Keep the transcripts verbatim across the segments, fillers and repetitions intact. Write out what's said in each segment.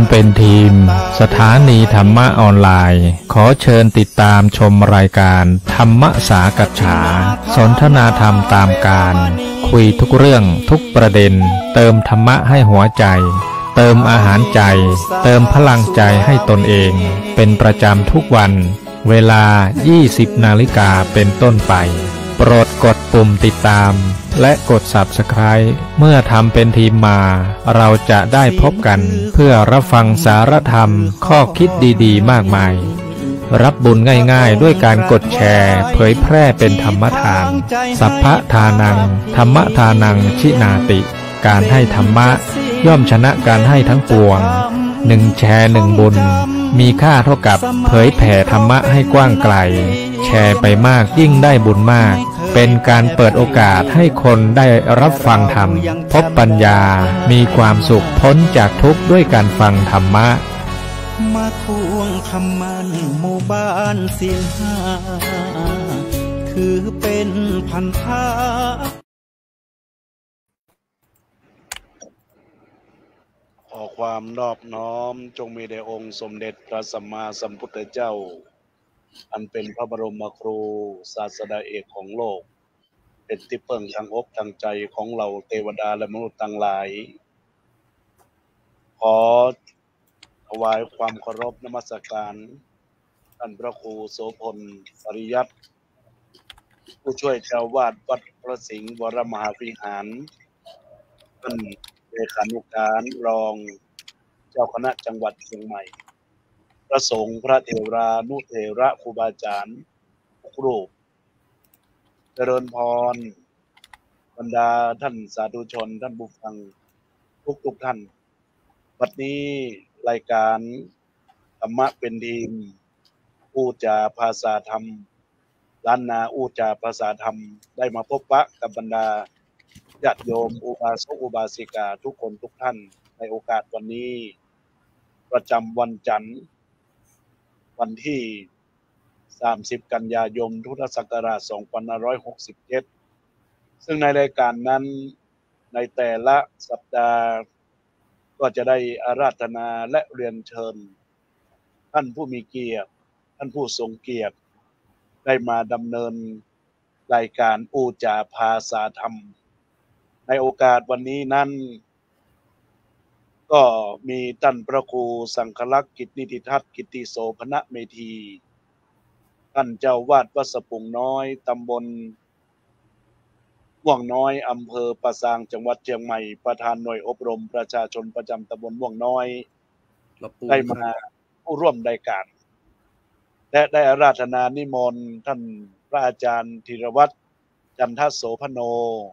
เป็นทีมสถานีธรรมะออนไลน์ขอเชิญติดตามชมรายการธรรมสากัจฉาสนทนาธรรมตามการคุยทุกเรื่องทุกประเด็นเติมธรรมะให้หัวใจเติมอาหารใจเติมพลังใจให้ตนเองเป็นประจำทุกวันเวลา ยี่สิบนาฬิกาเป็นต้นไปโปรดกดปุ่มติดตามและกด ซับสไครบ์ เมื่อทำเป็นทีมมาเราจะได้พบกันเพื่อรับฟังสารธรรมข้อคิดดีๆมากมายรับบุญง่ายๆด้วยการกดแชร์เผยแพร่เป็นธรรมทานสัพพะทานังธรรมทานังชินาติการให้ธรรมะย่อมชนะการให้ทั้งปวงหนึ่งแชร์หนึ่งบุญมีค่าเท่ากับเผยแผ่ธรรมะให้กว้างไกลแชร์ไปมากยิ่งได้บุญมากเป็นการเปิดโอกาสให้คนได้รับฟังธรรมพบปัญญามีความสุขพ้นจากทุกข์ด้วยการฟังธรรมะมาทวงคำมันหมู่บ้านศีลห้าคือเป็นพันธะขอความนอบน้อมจงมีแด่องค์สมเด็จพระสัมมาสัมพุทธเจ้าอันเป็นพระบรมครูศาสดาเอกของโลกเป็นที่พึ่งทางอกทางใจของเราเทวดาและมนุษย์ทั้งหลายขอถวายความเคารพนมัสการท่านพระครูโสพลปริยัติผู้ช่วยเจ้าวาดวัดพระสิงห์วรมหาวิหารท่านเลขานุการรองเจ้าคณะจังหวัดเชียงใหม่พระสงฆ์พระเถรานุเถระครูบาอาจารย์ทุกรูปเจริญพรบรรดาท่านสาธุชนท่านผู้ฟังทุกทุกท่านวันนี้รายการธรรมะเป็นทีมอู้จาภาษาธรรมล้านนาอู้จาภาษาธรรมได้มาพบปะกับบรรดาญาติโยมอุบาสกอุบาสิกาทุกคนทุกท่านในโอกาสวันนี้ประจำวันจันทร์วันที่สามสิบกันยายนพุทธศักราชสองพันห้าร้อยหกสิบเจ็ดซึ่งในรายการนั้นในแต่ละสัปดาห์ก็จะได้อาราธนาและเรียนเชิญท่านผู้มีเกียรติท่านผู้ทรงเกียรติได้มาดำเนินรายการอู้จาภาษาธรรมในโอกาสวันนี้นั้นก็มีท่านพระครูสังฆลักษณ์กิตตินิติทัศน์กิตติโสภณเมธีท่านเจ้าวาดวัดสะพุงน้อยตำบลม่วงน้อยอำเภอปะซางจังหวัดเชียงใหม่ประธานหน่วยอบรมประชาชนประจำตำบลม่วงน้อยได้มาผู้ร่วมรายการและได้อาราธนานิมนต์ท่านพระอาจารย์ธีรวัตรจันทโสพโน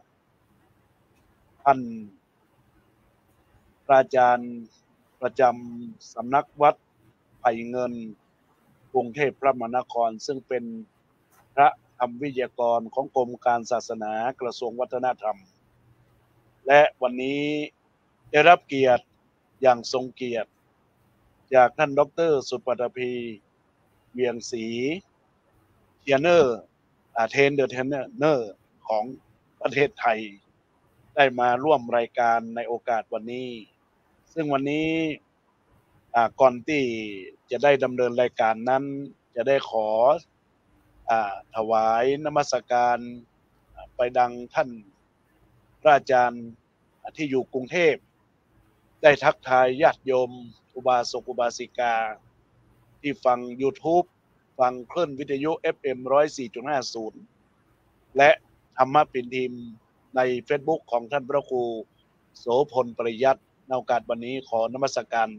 ท่านพระอาจารย์ประจำสำนักวัดไผ่เงินกรุงเทพพระมหานครซึ่งเป็นพระธรรมวิทยากรของกรมการศาสนากระทรวงวัฒนธรรมและวันนี้ได้รับเกียรติอย่างทรงเกียรติจากท่านดร.สุปฐพีเวียงศรีเทรนเนอร์อาเทนเดอร์เทรนเนอร์ของประเทศไทยได้มาร่วมรายการในโอกาสวันนี้ซึ่งวันนี้ก่อนที่จะได้ดำเนินรายการนั้นจะได้ขอถวายนมัสการไปดังท่านพระอาจารย์ที่อยู่กรุงเทพได้ทักทายญาติโยมอุบาสกอุบาสิกาที่ฟัง YouTube ฟังคลื่นวิทยุ เอฟ เอ็ม หนึ่งศูนย์สี่จุดห้าศูนย์ และธรรมะเป็นทีมใน Facebook ของท่านพระครูโสพลปริยัติในโอกาสวันนี้ขอนมัสการ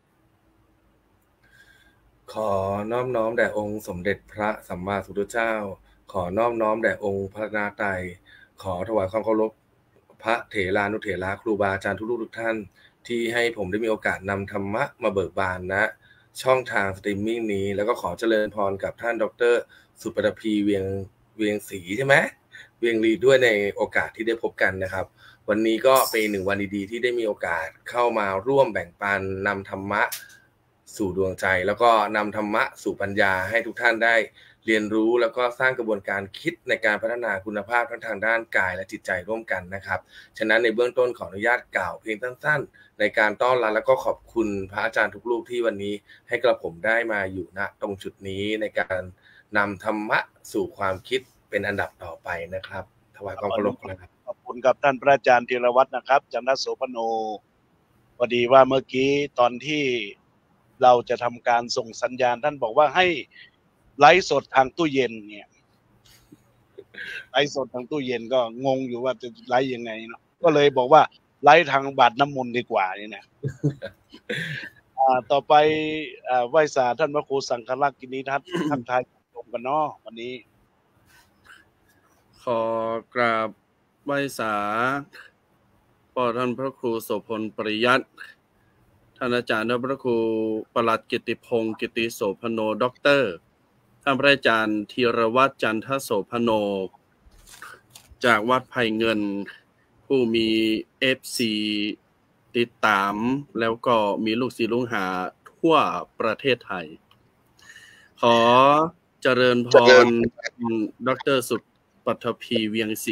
ขอน้อมน้อมแด่องค์สมเด็จพระสัมมาสัมพุทธเจ้าขอน้อมน้อมแด่องค์พระนาไตรขอถวายความเคารพพระเถรานุเถระครูบาอาจารย์ทุกๆทุกท่านที่ให้ผมได้มีโอกาสนำธรรมะมาเบิกบานนะช่องทางสตรีมมิ่งนี้แล้วก็ขอเจริญพรกับท่านดร.สุปฐพีเวียงเวียงศรีใช่ไหมเวียงลีด้วยในโอกาสที่ได้พบกันนะครับวันนี้ก็เป็นหนึ่งวันดีๆที่ได้มีโอกาสเข้ามาร่วมแบ่งปันนำธรรมะสู่ดวงใจแล้วก็นำธรรมะสู่ปัญญาให้ทุกท่านได้เรียนรู้แล้วก็สร้างกระบวนการคิดในการพัฒนาคุณภาพทั้งทางด้านกายและจิตใจร่วมกันนะครับฉะนั้นในเบื้องต้นขออนุญาตกล่าวเพียงสั้นๆในการต้อนรับแล้วก็ขอบคุณพระอาจารย์ทุกรูปที่วันนี้ให้กระผมได้มาอยู่ณตรงจุดนี้ในการนำธรรมะสู่ความคิดเป็นอันดับต่อไปนะครับถวายความเคารพนะครับขอบคุณกับท่านพระอาจารย์ธีรวัฒน์นะครับจันทโสพโนพอดีว่าเมื่อกี้ตอนที่เราจะทำการส่งสัญญาณท่านบอกว่าให้ไลฟ์สดทางตู้เย็นเนี่ยไลฟ์สดทางตู้เย็นก็งงอยู่ว่าจะไลฟ์ยังไงเนาะก็เลยบอกว่าไลฟ์ทางบาทน้ำมนต์ดีกว่านี่นะอ่าต่อไปอ่าไหว้สาท่านพระครูสังฆลักษณ์กินีทัศน์ทักทายชมกันเนาะวันนี้ขอกราบไหว้สาปอท่านพระครูโสพลปริยัติท่านอาจารย์พระครูปลัดกิติพงศ์กิติโสพโนด็อกเตอร์ท่านพระอาจารย์ธีรวัฒน์จันทโสพโนจากวัดไผ่เงินผู้มี เอฟ ซี ติดตามแล้วก็มีลูกศิษย์ลูกหาทั่วประเทศไทยขอเจริญพรดร.สุปัทภีเวียงศรี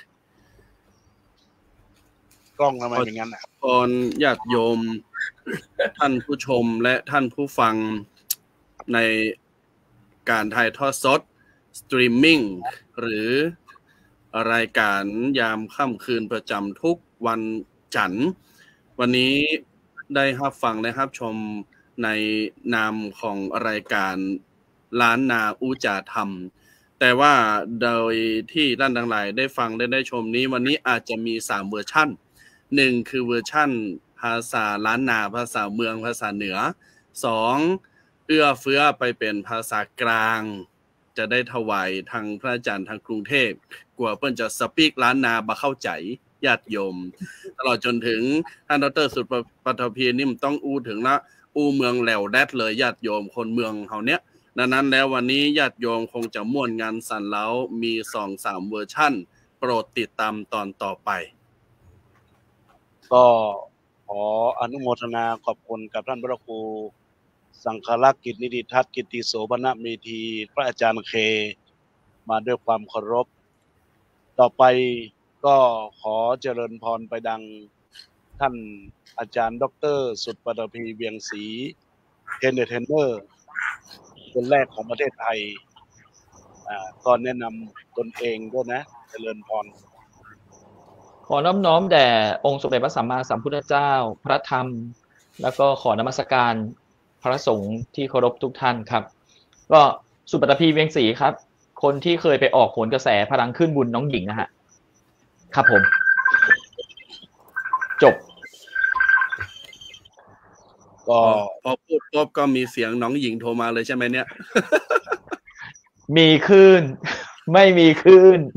กล้องทำไมเป็นงั้นอ่ะพรญาติโยมท่านผู้ชมและท่านผู้ฟังในการถ่ายทอดสดสตรีมมิ่งหรือรายการยามค่ำคืนประจำทุกวันจันทร์วันนี้ได้รับฟังและรับชมในนามของรายการล้านนาอุจาธรรมแต่ว่าโดยที่ท่านทั้งหลายได้ฟังและได้ชมนี้วันนี้อาจจะมีสามเวอร์ชั่นหนึ่งคือเวอร์ชั่นภาษาล้านนาภาษาเมืองภาษาเหนือสองเอื้อเฟื้อไปเป็นภาษากลางจะได้ถวายทางพระอาจารย์ทางกรุงเทพกว่าเปิ้นจะสปีกล้านนาบ่เข้าใจญาติโยมตลอดจนถึงท่านดร.สุปัทภีนี่มันต้องอู้ถึงละอู้เมืองแหลวแดดเลยญาติโยมคนเมืองเฮาเนี้ยดังนั้นแล้ววันนี้ญาติโยมคงจะม่วนงานสั่นเล้ามี สองถึงสาม เวอร์ชั่นโปรดติดตามตอนต่อไปก็ขออนุโมทนาขอบคุณกับท่านพระครูสังฆลักษณ์กิตินิติทัศน์กิติโสภณเมธีพระอาจารย์เคมาด้วยความเคารพต่อไปก็ขอเจริญพรไปดังท่านอาจารย์ดร.สุปัทภีเวียงศรีเทรนเทรนเนอร์คนแรกของประเทศไทยอ่าก็แนะนำตนเองด้วยนะเจริญพรขอน้อมน้อมแด่องค์สมเด็จพระสัมมาสัมพุทธเจ้าพระธรรมแล้วก็ขอนมัสการพระสงฆ์ที่เคารพทุกท่านครับก็สุปัทภีเวียงศรีครับคนที่เคยไปออกโหนกระแสพลังขึ้นบุญน้องหญิงนะฮะครับผมจบก็พอพูดปุ๊บก็มีเสียงน้องหญิงโทรมาเลยใช่ไหมเนี่ยมีคลื่นไม่มีคลื่น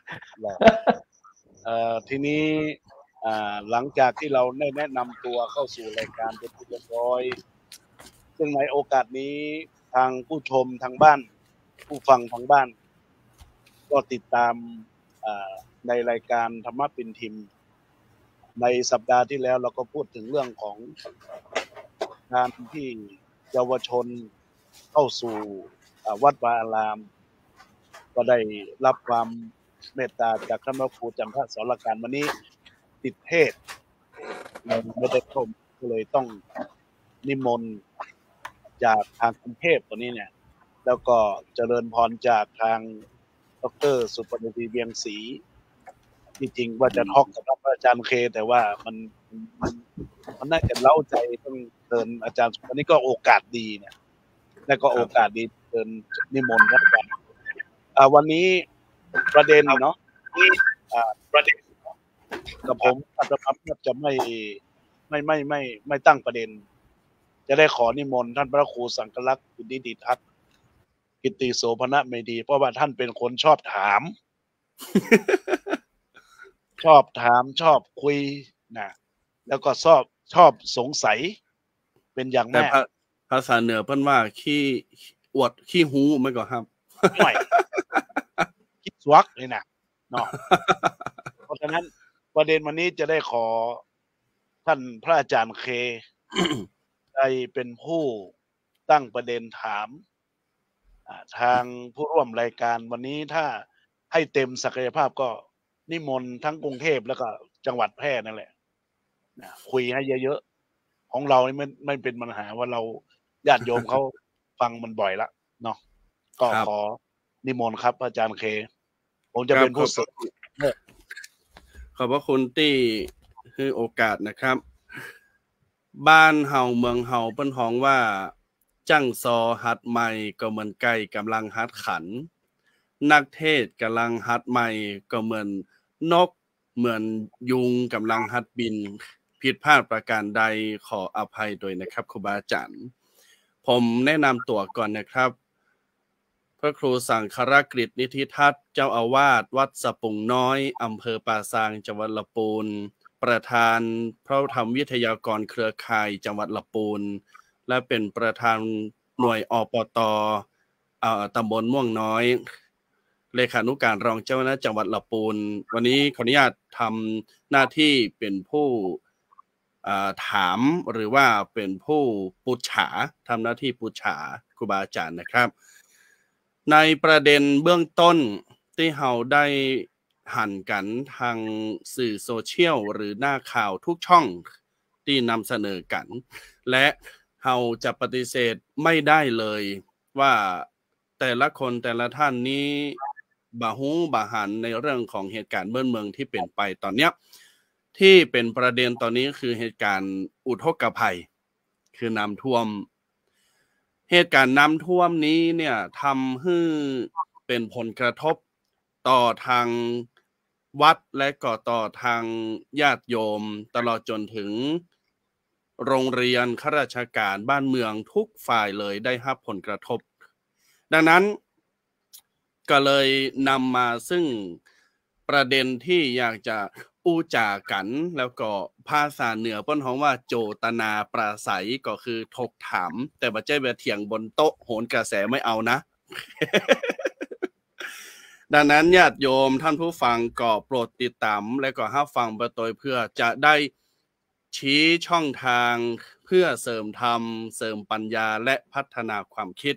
เอ่อทีนี้อ่าหลังจากที่เราได้แนะนำตัวเข้าสู่รายการเป็นที่เรียบร้อยซึ่งในโอกาสนี้ทางผู้ชมทางบ้านผู้ฟังทางบ้านก็ติดตามอ่าในรายการธรรมะปิ่นทิมในสัปดาห์ที่แล้วเราก็พูดถึงเรื่องของการที่เยาวชนเข้าสู่วัดวาอารามก็ได้รับความเมตตาจากท่านพระครูจันทสรการวันนี้ติดเทศไม่ได้ชมก็เลยต้องนิมนต์จากทางกรุงเทพตัวนี้เนี่ยแล้วก็เจริญพรจากทางดร.สุปัทภีเวียงศรีที่จริงว่าจะทอกกับพระอาจารย์เคแต่ว่ามันมันมันน่าจะเล่าใจต้องเชิญอาจารย์วันนี้ก็โอกาสดีเนี่ยและก็โอกาสดีเชิญนิมนต์พระอาจารย์อ่าวันนี้ประเด็นเนาะอ่าประเด็นกับผมอาจจะพับจะไม่ไม่ไม่ไม่ไม่ตั้งประเด็นจะได้ขอนิมนต์ท่านพระครูสังฆลักษณ์กิตินิติทัศน์กิติโสภณเมธีเพราะว่าท่านเป็นคนชอบถาม ชอบถามชอบคุยนะแล้วก็ชอบชอบสงสัยเป็นอย่างมากภาษาเหนือเพิ่นว่าขี้อวดขี้หูไม่ก่อนครับไม่คิดสวักเลยนะเนาะเพราะฉะนั้นประเด็นวันนี้จะได้ขอท่านพระอาจารย์เคได้เป็นผู้ตั้งประเด็นถามทางผู้ร่วมรายการวันนี้ถ้าให้เต็มศักยภาพก็นิมนต์ทั้งกรุงเทพแล้วก็จังหวัดแพร่นั่นแหละคุยให้เยอะๆของเราไม่ไม่เป็นปัญหาว่าเราญาติโยมเขาฟังมันบ่อยละเนาะก็ขอนิมนต์ครับอาจารย์เคผมจะเป็นผู้สื่อขอบพระคุณที่ให้โอกาสนะครับบ้านเฮาเมืองเฮาเปิ้นฮ้องว่าจั่งซอฮัดใหม่ก็เหมือนไก่กำลังฮัดขันนักเทศกำลังฮัดใหม่ก็เหมือนนกเหมือนยุงกำลังฮัดบินผิดพลาดประการใดขออภัยด้วยนะครับครูบาอาจารย์ผมแนะนำตัวก่อนนะครับพระครูสังฆรกฤษนิธิทัศน์เจ้าอาวาสวัดสะปุงน้อยอำเภอป่าซางจังหวัดลำพูนประธานพระธรรมวิทยากรเครือข่ายจังหวัดลำพูนและเป็นประธานหน่วยอปต.ตำบลม่วงน้อยเลขานุการรองเจ้าคณะจังหวัดลำพูนวันนี้ขออนุญาตทำหน้าที่เป็นผู้ถามหรือว่าเป็นผู้ปุจฉาทำหน้าที่ปุจฉาครูบาอาจารย์นะครับในประเด็นเบื้องต้นที่เราได้หันกันทางสื่อโซเชียลหรือหน้าข่าวทุกช่องที่นำเสนอกันและเราจะปฏิเสธไม่ได้เลยว่าแต่ละคนแต่ละท่านนี้บาฮู้บาหันในเรื่องของเหตุการณ์เมืองเมืองที่เป็นไปตอนเนี้ยที่เป็นประเด็นตอนนี้คือเหตุการณ์อุทกภัยคือน้ำท่วมเหตุการณ์น้ำท่วมนี้เนี่ยทำให้เป็นผลกระทบต่อทางวัดและก็ต่อทางญาติโยมตลอดจนถึงโรงเรียนข้าราชการบ้านเมืองทุกฝ่ายเลยได้รับผลกระทบดังนั้นก็เลยนำมาซึ่งประเด็นที่อยากจะอู้จากันแล้วก็ภาษาเหนือเปิ้นฮ้องว่าโจตนาปราศัยก็คือถกถามแต่บ่ใช่ว่าเถียงบนโต๊ะโหนกระแสไม่เอานะ ดังนั้นญาติโยมท่านผู้ฟังก็โปรดติดตามและก็รับฟังไปโดยเพื่อจะได้ชี้ช่องทางเพื่อเสริมธรรมเสริมปัญญาและพัฒนาความคิด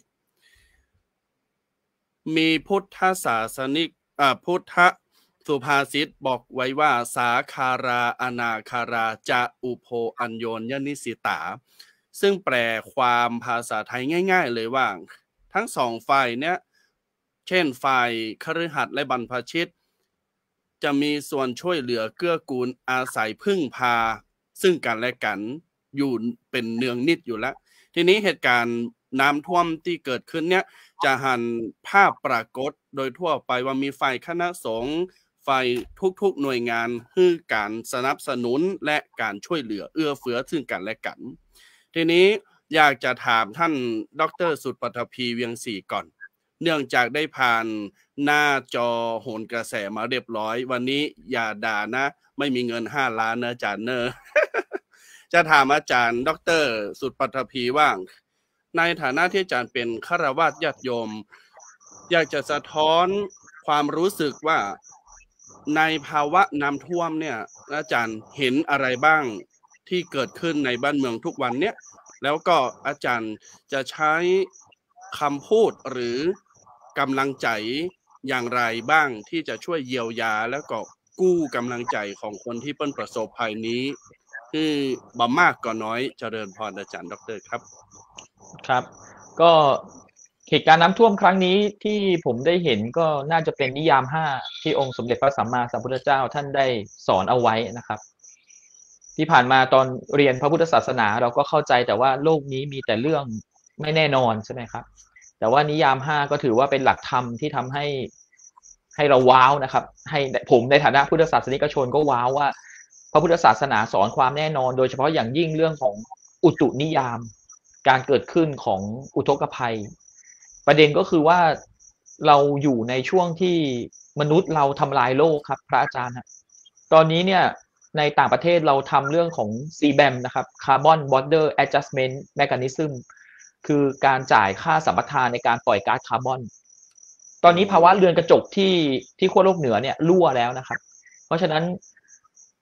มีพุทธศาสนิกอ่าพุทธสุภาษิตบอกไว้ว่าสาคาราอนาคาราจะอุโภอัญโยนยนิสิตาซึ่งแปลความภาษาไทยง่ายๆเลยว่าทั้งสองฝ่ายเนี้ยเช่นฝ่ายคฤหัสถ์และบรรพชิตจะมีส่วนช่วยเหลือเกื้อกูลอาศัยพึ่งพาซึ่งกันและกันอยู่เป็นเนืองนิดอยู่แล้วทีนี้เหตุการณ์น้ำท่วมที่เกิดขึ้นเนี้ยจะหันภาพปรากฏโดยทั่วไปว่ามีฝ่ายคณะสงฆ์ฝ่ายทุกๆหน่วยงานให้การสนับสนุนและการช่วยเหลือเอื้อเฟื้อซึ่งกันและกันทีนี้อยากจะถามท่านดร.สุทธิปฐพีเวียงศรีก่อนเนื่องจากได้ผ่านหน้าจอโหนกระแสมาเรียบร้อยวันนี้อย่าด่านะไม่มีเงินห้าล้านนะอาจารย์เนอะ จะถามอาจารย์ดร.สุทธิปฐพีว่าในฐานะที่อาจารย์เป็นฆราวาสญาติโยมอยากจะสะท้อนความรู้สึกว่าในภาวะน้ำท่วมเนี่ยอาจารย์เห็นอะไรบ้างที่เกิดขึ้นในบ้านเมืองทุกวันเนี้ยแล้วก็อาจารย์จะใช้คำพูดหรือกำลังใจอย่างไรบ้างที่จะช่วยเยียวยาแล้วก็กู้กำลังใจของคนที่เปิ้นประสบภัยนี้คือบ่มากก็น้อยเจริญพรอาจารย์ดร.ครับครับก็เหตุการณ์น้ำท่วมครั้งนี้ที่ผมได้เห็นก็น่าจะเป็นนิยามห้าที่องค์สมเด็จพระสัมมาสัมพุทธเจ้าท่านได้สอนเอาไว้นะครับที่ผ่านมาตอนเรียนพระพุทธศาสนาเราก็เข้าใจแต่ว่าโลกนี้มีแต่เรื่องไม่แน่นอนใช่ไหมครับแต่ว่านิยามห้าก็ถือว่าเป็นหลักธรรมที่ทำให้ให้เราว้าวนะครับให้ผมในฐานะพุทธศาสนิกชนก็ว้าวว่าพระพุทธศาสนาสอนความแน่นอนโดยเฉพาะอย่างยิ่งเรื่องของอุตุนิยามการเกิดขึ้นของอุทกภัยประเด็นก็คือว่าเราอยู่ในช่วงที่มนุษย์เราทำลายโลกครับพระอาจารย์ครับตอนนี้เนี่ยในต่างประเทศเราทำเรื่องของ ซี แบม นะครับ Carbon Border Adjustment Mechanism คือการจ่ายค่าสัมปทานในการปล่อยก๊าซคาร์บอนตอนนี้ภาวะเรือนกระจกที่ที่ขั้วโลกเหนือเนี่ยรั่วแล้วนะครับเพราะฉะนั้น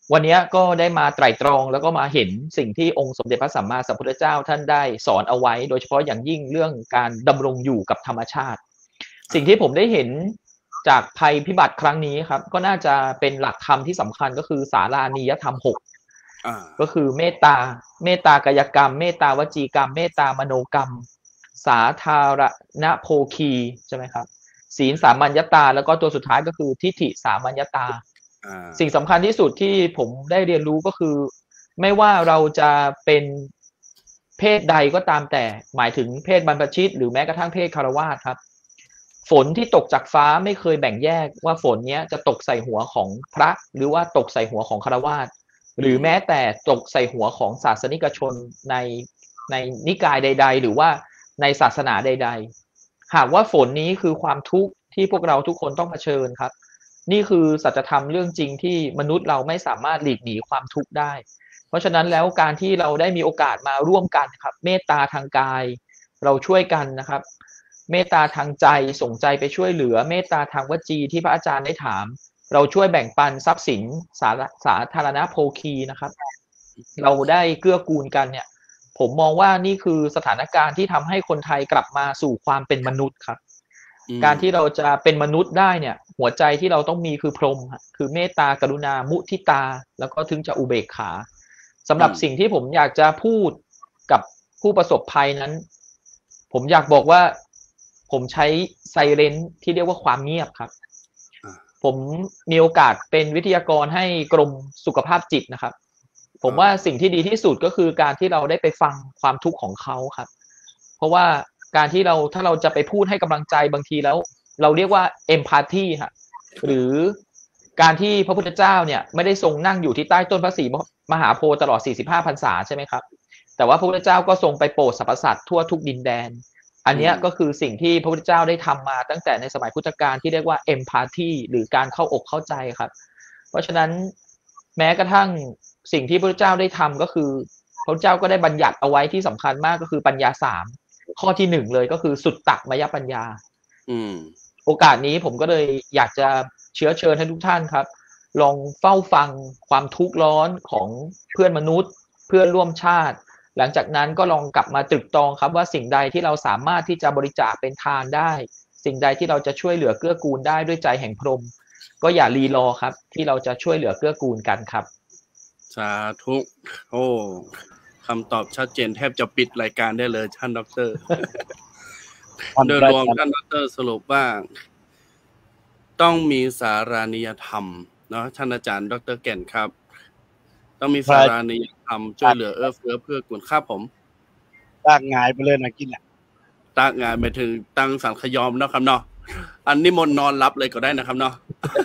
วันนี้ก็ได้มาไตร่ตรองแล้วก็มาเห็นสิ่งที่องค์สมเด็จพระสัมมาสัมพุทธเจ้าท่านได้สอนเอาไว้โดยเฉพาะอย่างยิ่งเรื่องการดำรงอยู่กับธรรมชาติสิ่งที่ผมได้เห็นจากภัยพิบัติครั้งนี้ครับก็น่าจะเป็นหลักธรรมที่สำคัญก็คือสารานิยธรรมหกก็คือเมตตาเมตตากายกรรมเมตตาวจีกรรมเมตตามโนกรรมสาธารณโภคีใช่ไหมครับศีลสามัญญตาแล้วก็ตัวสุดท้ายก็คือทิฏฐิสามัญญตาสิ่งสำคัญที่สุดที่ผมได้เรียนรู้ก็คือไม่ว่าเราจะเป็นเพศใดก็ตามแต่หมายถึงเพศบรรพชิตหรือแม้กระทั่งเพศคฤหัสถ์ครับฝนที่ตกจากฟ้าไม่เคยแบ่งแยกว่าฝนนี้จะตกใส่หัวของพระหรือว่าตกใส่หัวของคฤหัสถ์หรือแม้แต่ตกใส่หัวของศาสนิกชนในในนิกายใดๆหรือว่าในศาสนาใดๆหากว่าฝนนี้คือความทุกข์ที่พวกเราทุกคนต้องเผชิญครับนี่คือสัจธรรมเรื่องจริงที่มนุษย์เราไม่สามารถหลีกหนีความทุกข์ได้เพราะฉะนั้นแล้วการที่เราได้มีโอกาสมาร่วมกันครับเมตตาทางกายเราช่วยกันนะครับเมตตาทางใจส่งใจไปช่วยเหลือเมตตาทางวจีที่พระอาจารย์ได้ถามเราช่วยแบ่งปันทรัพย์สินสาสาธารณโภคีนะครับเราได้เกื้อกูลกันเนี่ยผมมองว่านี่คือสถานการณ์ที่ทำให้คนไทยกลับมาสู่ความเป็นมนุษย์ครับการที่เราจะเป็นมนุษย์ได้เนี่ยหัวใจที่เราต้องมีคือพรหมคือเมตตากรุณามุทิตาแล้วก็ถึงจะอุเบกขาสำหรับสิ่งที่ผมอยากจะพูดกับผู้ประสบภัยนั้นผมอยากบอกว่าผมใช้ไซเรนที่เรียกว่าความเงียบครับผมมีโอกาสเป็นวิทยากรให้กรมสุขภาพจิตนะครับผมว่าสิ่งที่ดีที่สุดก็คือการที่เราได้ไปฟังความทุกข์ของเขาครับเพราะว่าการที่เราถ้าเราจะไปพูดให้กำลังใจบางทีแล้วเราเรียกว่าเอมพาธีครับหรือการที่พระพุทธเจ้าเนี่ยไม่ได้ทรงนั่งอยู่ที่ใต้ต้นพระศรีมหาโพธิ์ตลอดสี่สิบห้าพรรษาใช่ไหมครับแต่ว่าพระพุทธเจ้าก็ทรงไปโปรดสรรพสัตว์ทั่วทุกดินแดนอันนี้ก็คือสิ่งที่พระพุทธเจ้าได้ทำมาตั้งแต่ในสมัยพุทธกาลที่เรียกว่าเอมพาธีหรือการเข้าอกเข้าใจครับเพราะฉะนั้นแม้กระทั่งสิ่งที่พระพุทธเจ้าได้ทำก็คือพระพุทธเจ้าก็ได้บัญญัติเอาไว้ที่สำคัญมากก็คือปัญญาสามข้อที่หนึ่งเลยก็คือสุตตมยปัญญาอืมโอกาสนี้ผมก็เลยอยากจะเชื้อเชิญให้ทุกท่านครับลองเฝ้าฟังความทุกข์ร้อนของเพื่อนมนุษย์เพื่อนร่วมชาติหลังจากนั้นก็ลองกลับมาตรึกตรองครับว่าสิ่งใดที่เราสามารถที่จะบริจาคเป็นทานได้สิ่งใดที่เราจะช่วยเหลือเกื้อกูลได้ด้วยใจแห่งพรหมก็อย่ารีรอครับที่เราจะช่วยเหลือเกื้อกูลกันครับสาธุโอ้คำตอบชัดเจนแทบจะปิดรายการได้เลยท่านดร.โดยรวมท่านดร.สรุปว่าต้องมีสารานิยธรรมเนาะท่านอาจารย์ดร.แก่นครับต้องมีสารานิยธรรมช่วยเหลือเอื้อเฟื้อเพื่อกูลค่าผมตั้งงายไปเลยนะกินอ่ะตั้งงานไปถึงตั้งสังขยอมนะครับเนาะอันนี้มนนอนรับเลยก็ได้นะครับเนาะ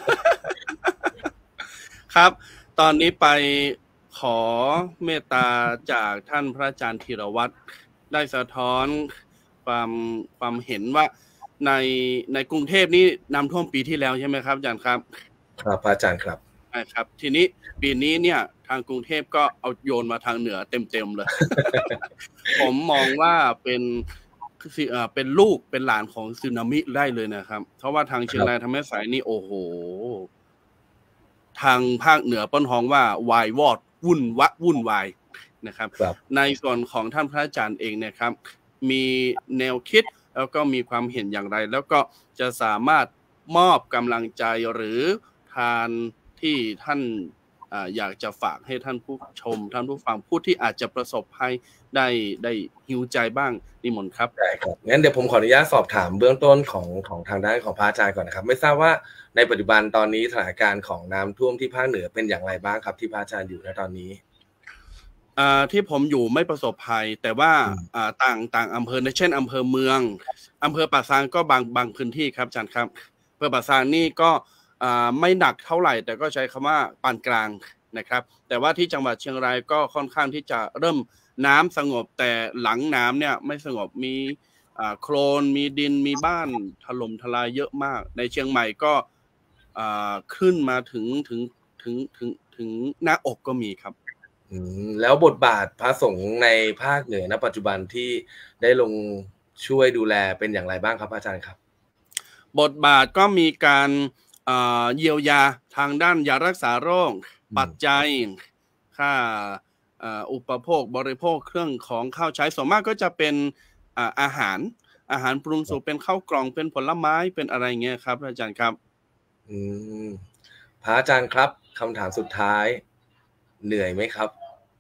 ครับตอนนี้ไปขอเมตตาจากท่านพระอาจารย์ธีรวัตรได้สะท้อนความความเห็นว่าในในกรุงเทพนี่น้ำท่วมปีที่แล้วใช่ไหมครับอาจารย์ครับครับอาจารย์ครับใช่ครับทีนี้ปีนี้เนี่ยทางกรุงเทพก็เอาโยนมาทางเหนือเต็มๆเลย ผมมองว่าเป็นเป็นลูกเป็นหลานของสึนามิได้เลยนะครับเพราะว่าทางเชียงรายทำให้สายนี่โอ้โหทางภาคเหนือป้นฮ้องว่าวายวอดวุ่นวะวุ่นวายนะครับในส่วนของท่านพระอาจารย์เองนะครับมีแนวคิดแล้วก็มีความเห็นอย่างไรแล้วก็จะสามารถมอบกำลังใจหรือทานที่ท่านอยากจะฝากให้ท่านผู้ชมท่านผู้ฟังผู้ที่อาจจะประสบภัยได้ได้หิวใจบ้างนิมนต์ครับได้ครับงั้นเดี๋ยวผมขออนุญาตสอบถามเบื้องต้นของของทางด้านของพระอาจารย์ก่อนนะครับไม่ทราบว่าในปัจจุบันตอนนี้สถานการณ์ของน้ำท่วมที่ภาคเหนือเป็นอย่างไรบ้างครับที่พระอาจารย์อยู่ในตอนนี้อ่าที่ผมอยู่ไม่ประสบภัยแต่ว่าอ่าต่างต่างอำเภอเช่นอำเภอเมืองอำเภอป่าซางก็บางบางพื้นที่ครับอาจารย์ครับอำเภอป่าซางนี่ก็อ่าไม่หนักเท่าไหร่แต่ก็ใช้คำว่าปานกลางนะครับแต่ว่าที่จังหวัดเชียงรายก็ค่อนข้างที่จะเริ่มน้ำสงบแต่หลังน้ำเนี่ยไม่สงบมีอ่าโคลนมีดินมีบ้านถล่มทลายเยอะมากในเชียงใหม่ก็อ่าขึ้นมาถึงถึงถึงถึงถึงหน้าอกก็มีครับอืมแล้วบทบาทพระสงฆ์ในภาคเหนือณปัจจุบันที่ได้ลงช่วยดูแลเป็นอย่างไรบ้างครับอาจารย์ครับบทบาทก็มีการเยียวยาทางด้านยารักษาโรคปัจจัยค่าอุปโภคบริโภคเครื่องของข้าวใช้ส่วนมากก็จะเป็นอาหารอาหารปรุงสุกเป็นข้าวกล่องเป็นผลไม้เป็นอะไรเงี้ยครับอาจารย์ครับอืมพระอาจารย์ครับคำถามสุดท้ายเหนื่อยไหมครับ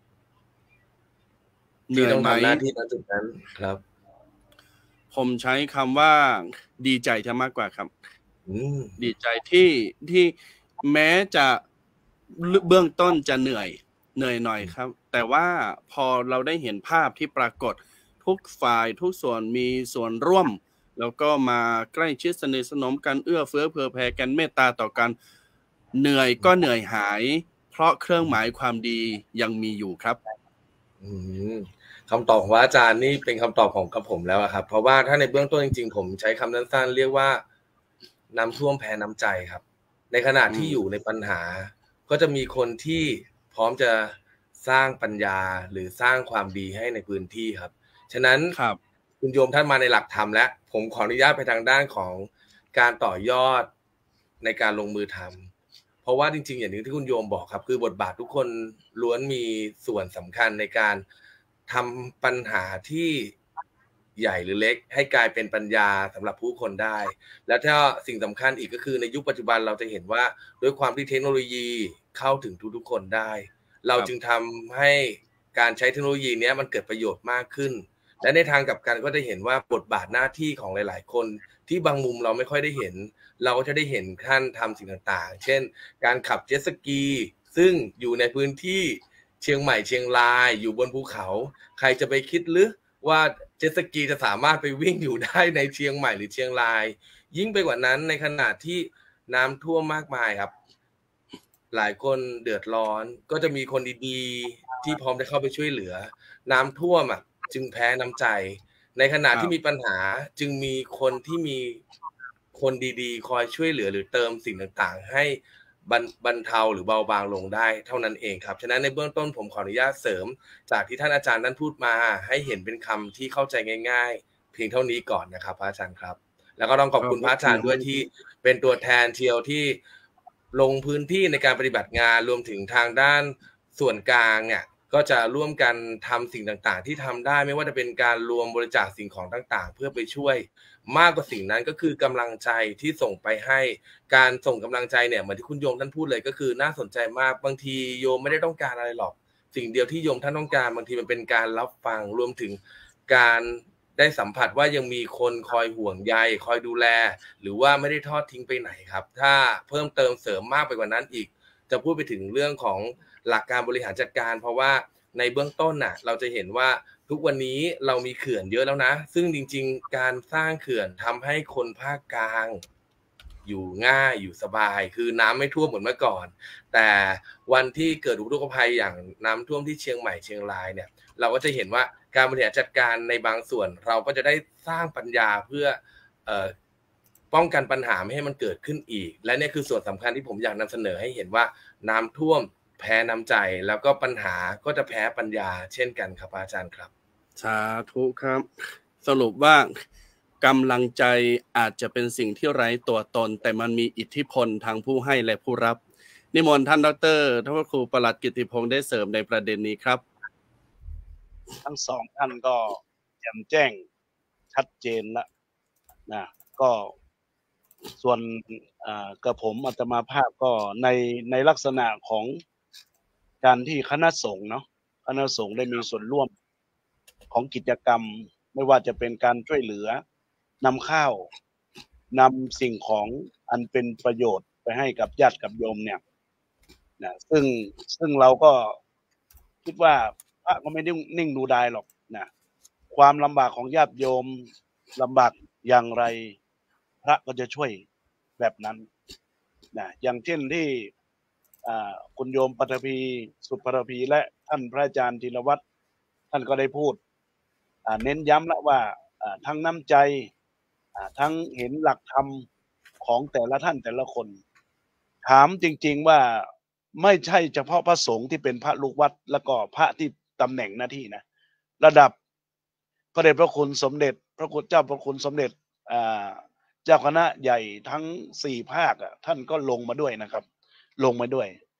ที่ต้องทำหน้าที่ณจุดนั้นครับผมใช้คำว่าดีใจจะมากกว่าครับดีใจที่ที่แม้จะเบื้องต้นจะเหนื่อยเหนื่อยหน่อยครับแต่ว่าพอเราได้เห็นภาพที่ปรากฏทุกฝ่ายทุกส่วนมีส่วนร่วมแล้วก็มาใกล้ชิดสนิทสนมกันเอื้อเฟื้อเผื่อแผ่กันเมตตาต่อกันเหนื่อยก็เหนื่อยหายเพราะเครื่องหมายความดียังมีอยู่ครับอืมคำตอบของอาจารย์นี่เป็นคำตอบของกับผมแล้วครับเพราะว่าถ้าในเบื้องต้นจริงๆผมใช้คำสั้นๆเรียกว่าน้ำท่วมแพ้น้ำใจครับในขณะที่อยู่ในปัญหาก็จะมีคนที่พร้อมจะสร้างปัญญาหรือสร้างความดีให้ในพื้นที่ครับฉะนั้นครับคุณโยมท่านมาในหลักธรรมและผมขออนุญาตไปทางด้านของการต่อยอดในการลงมือทำเพราะว่าจริงๆอย่างที่คุณโยมบอกครับคือบทบาททุกคนล้วนมีส่วนสำคัญในการทำปัญหาที่ใหญ่หรือเล็กให้กลายเป็นปัญญาสำหรับผู้คนได้แล้วถ้าสิ่งสำคัญอีกก็คือในยุคปัจจุบันเราจะเห็นว่าด้วยความที่เทคโนโลยีเข้าถึงทุกๆคนได้เราจึงทำให้การใช้เทคโนโลยีนี้มันเกิดประโยชน์มากขึ้นและในทางกลับกันก็จะเห็นว่าบทบาทหน้าที่ของหลายๆคนที่บางมุมเราไม่ค่อยได้เห็นเราก็จะได้เห็นท่านทำสิ่งต่างๆเช่นการขับเจ็ตสกีซึ่งอยู่ในพื้นที่เชียงใหม่เชียงรายอยู่บนภูเขาใครจะไปคิดหรือว่าเจ็ตสกีจะสามารถไปวิ่งอยู่ได้ในเชียงใหม่หรือเชียงรายยิ่งไปกว่านั้นในขณะที่น้ำท่วมมากมายครับหลายคนเดือดร้อนก็จะมีคนดีๆที่พร้อมจะเข้าไปช่วยเหลือน้ำท่วมอ่ะจึงแพ้น้ำใจในขณะที่มีปัญหาจึงมีคนที่มีคนดีๆคอยช่วยเหลือหรือเติมสิ่งต่างๆให้บรรเทาหรือเบาบางลงได้เท่านั้นเองครับฉะนั้นในเบื้องต้นผมขออนุญาตเสริมจากที่ท่านอาจารย์นั้นพูดมาให้เห็นเป็นคำที่เข้าใจง่ายๆเพียงเท่านี้ก่อนนะครับพระอาจารย์ครับแล้วก็ต้องขอบคุณพระอาจารย์ด้วยที่เป็นตัวแทนเชียวที่ลงพื้นที่ในการปฏิบัติงานรวมถึงทางด้านส่วนกลางเนี่ยก็จะร่วมกันทำสิ่งต่างๆที่ทำได้ไม่ว่าจะเป็นการรวมบริจาคสิ่งของต่างๆเพื่อไปช่วยมากกว่าสิ่งนั้นก็คือกำลังใจที่ส่งไปให้การส่งกำลังใจเนี่ยเหมือนที่คุณโยมท่านพูดเลยก็คือน่าสนใจมากบางทีโยมไม่ได้ต้องการอะไรหรอกสิ่งเดียวที่โยมท่านต้องการบางทีมันเป็นการรับฟังรวมถึงการได้สัมผัสว่ายังมีคนคอยห่วงใยคอยดูแลหรือว่าไม่ได้ทอดทิ้งไปไหนครับถ้าเพิ่มเติมเสริมมากไปกว่านั้นอีกจะพูดไปถึงเรื่องของหลักการบริหารจัดการเพราะว่าในเบื้องต้นน่ะเราจะเห็นว่าทุกวันนี้เรามีเขื่อนเยอะแล้วนะซึ่งจริงๆการสร้างเขื่อนทำให้คนภาคกลางอยู่ง่ายอยู่สบายคือน้ำไม่ท่วมเหมือนเมื่อก่อนแต่วันที่เกิดอุทกภัยอย่างน้ำท่วมที่เชียงใหม่เชียงรายเนี่ยเราก็จะเห็นว่าการบริหารจัดการในบางส่วนเราก็จะได้สร้างปัญญาเพื่อเอ่อป้องกันปัญหาไม่ให้มันเกิดขึ้นอีกและนี่คือส่วนสำคัญที่ผมอยากนำเสนอให้เห็นว่าน้ำท่วมแพ้น้ำใจแล้วก็ปัญหาก็จะแพ้ปัญญาเช่นกันครับอาจารย์ครับสาธุครับสรุปว่ากำลังใจอาจจะเป็นสิ่งที่ไร้ตัวตนแต่มันมีอิทธิพลทางผู้ให้และผู้รับนิมนต์ท่านดร.ท่านพระครูประหลัดกิตติพงษ์ได้เสริมในประเด็นนี้ครับทั้งสองท่านก็แจ่มแจ้งชัดเจนแล้วนะก็ส่วนกระผมอาตมาภาพก็ในในลักษณะของการที่คณะสงฆ์เนาะคณะสงฆ์ได้มีส่วนร่วมของกิจกรรมไม่ว่าจะเป็นการช่วยเหลือนำข้าวนำสิ่งของอันเป็นประโยชน์ไปให้กับญาติกับโยมเนี่ยนะซึ่งซึ่งเราก็คิดว่าพระก็ไม่ได้นิ่งดูดายหรอกนะความลำบากของญาติโยมลำบากอย่างไรพระก็จะช่วยแบบนั้นนะอย่างเช่นที่คุณโยมปฐพีสุปฐพีและท่านพระอาจารย์ธีรวัตรท่านก็ได้พูดเน้นย้ำแล้วว่าทั้งน้ำใจทั้งเห็นหลักธรรมของแต่ละท่านแต่ละคนถามจริงๆว่าไม่ใช่เฉพาะพระสงฆ์ที่เป็นพระลูกวัดแล้วก็พระที่ตำแหน่งหน้าที่นะระดับพระเดชพระคุณสมเด็จพระคุณเจ้าพระคุณสมเด็จเจ้าคณะใหญ่ทั้งสี่ภาคท่านก็ลงมาด้วยนะครับลงมาด้วย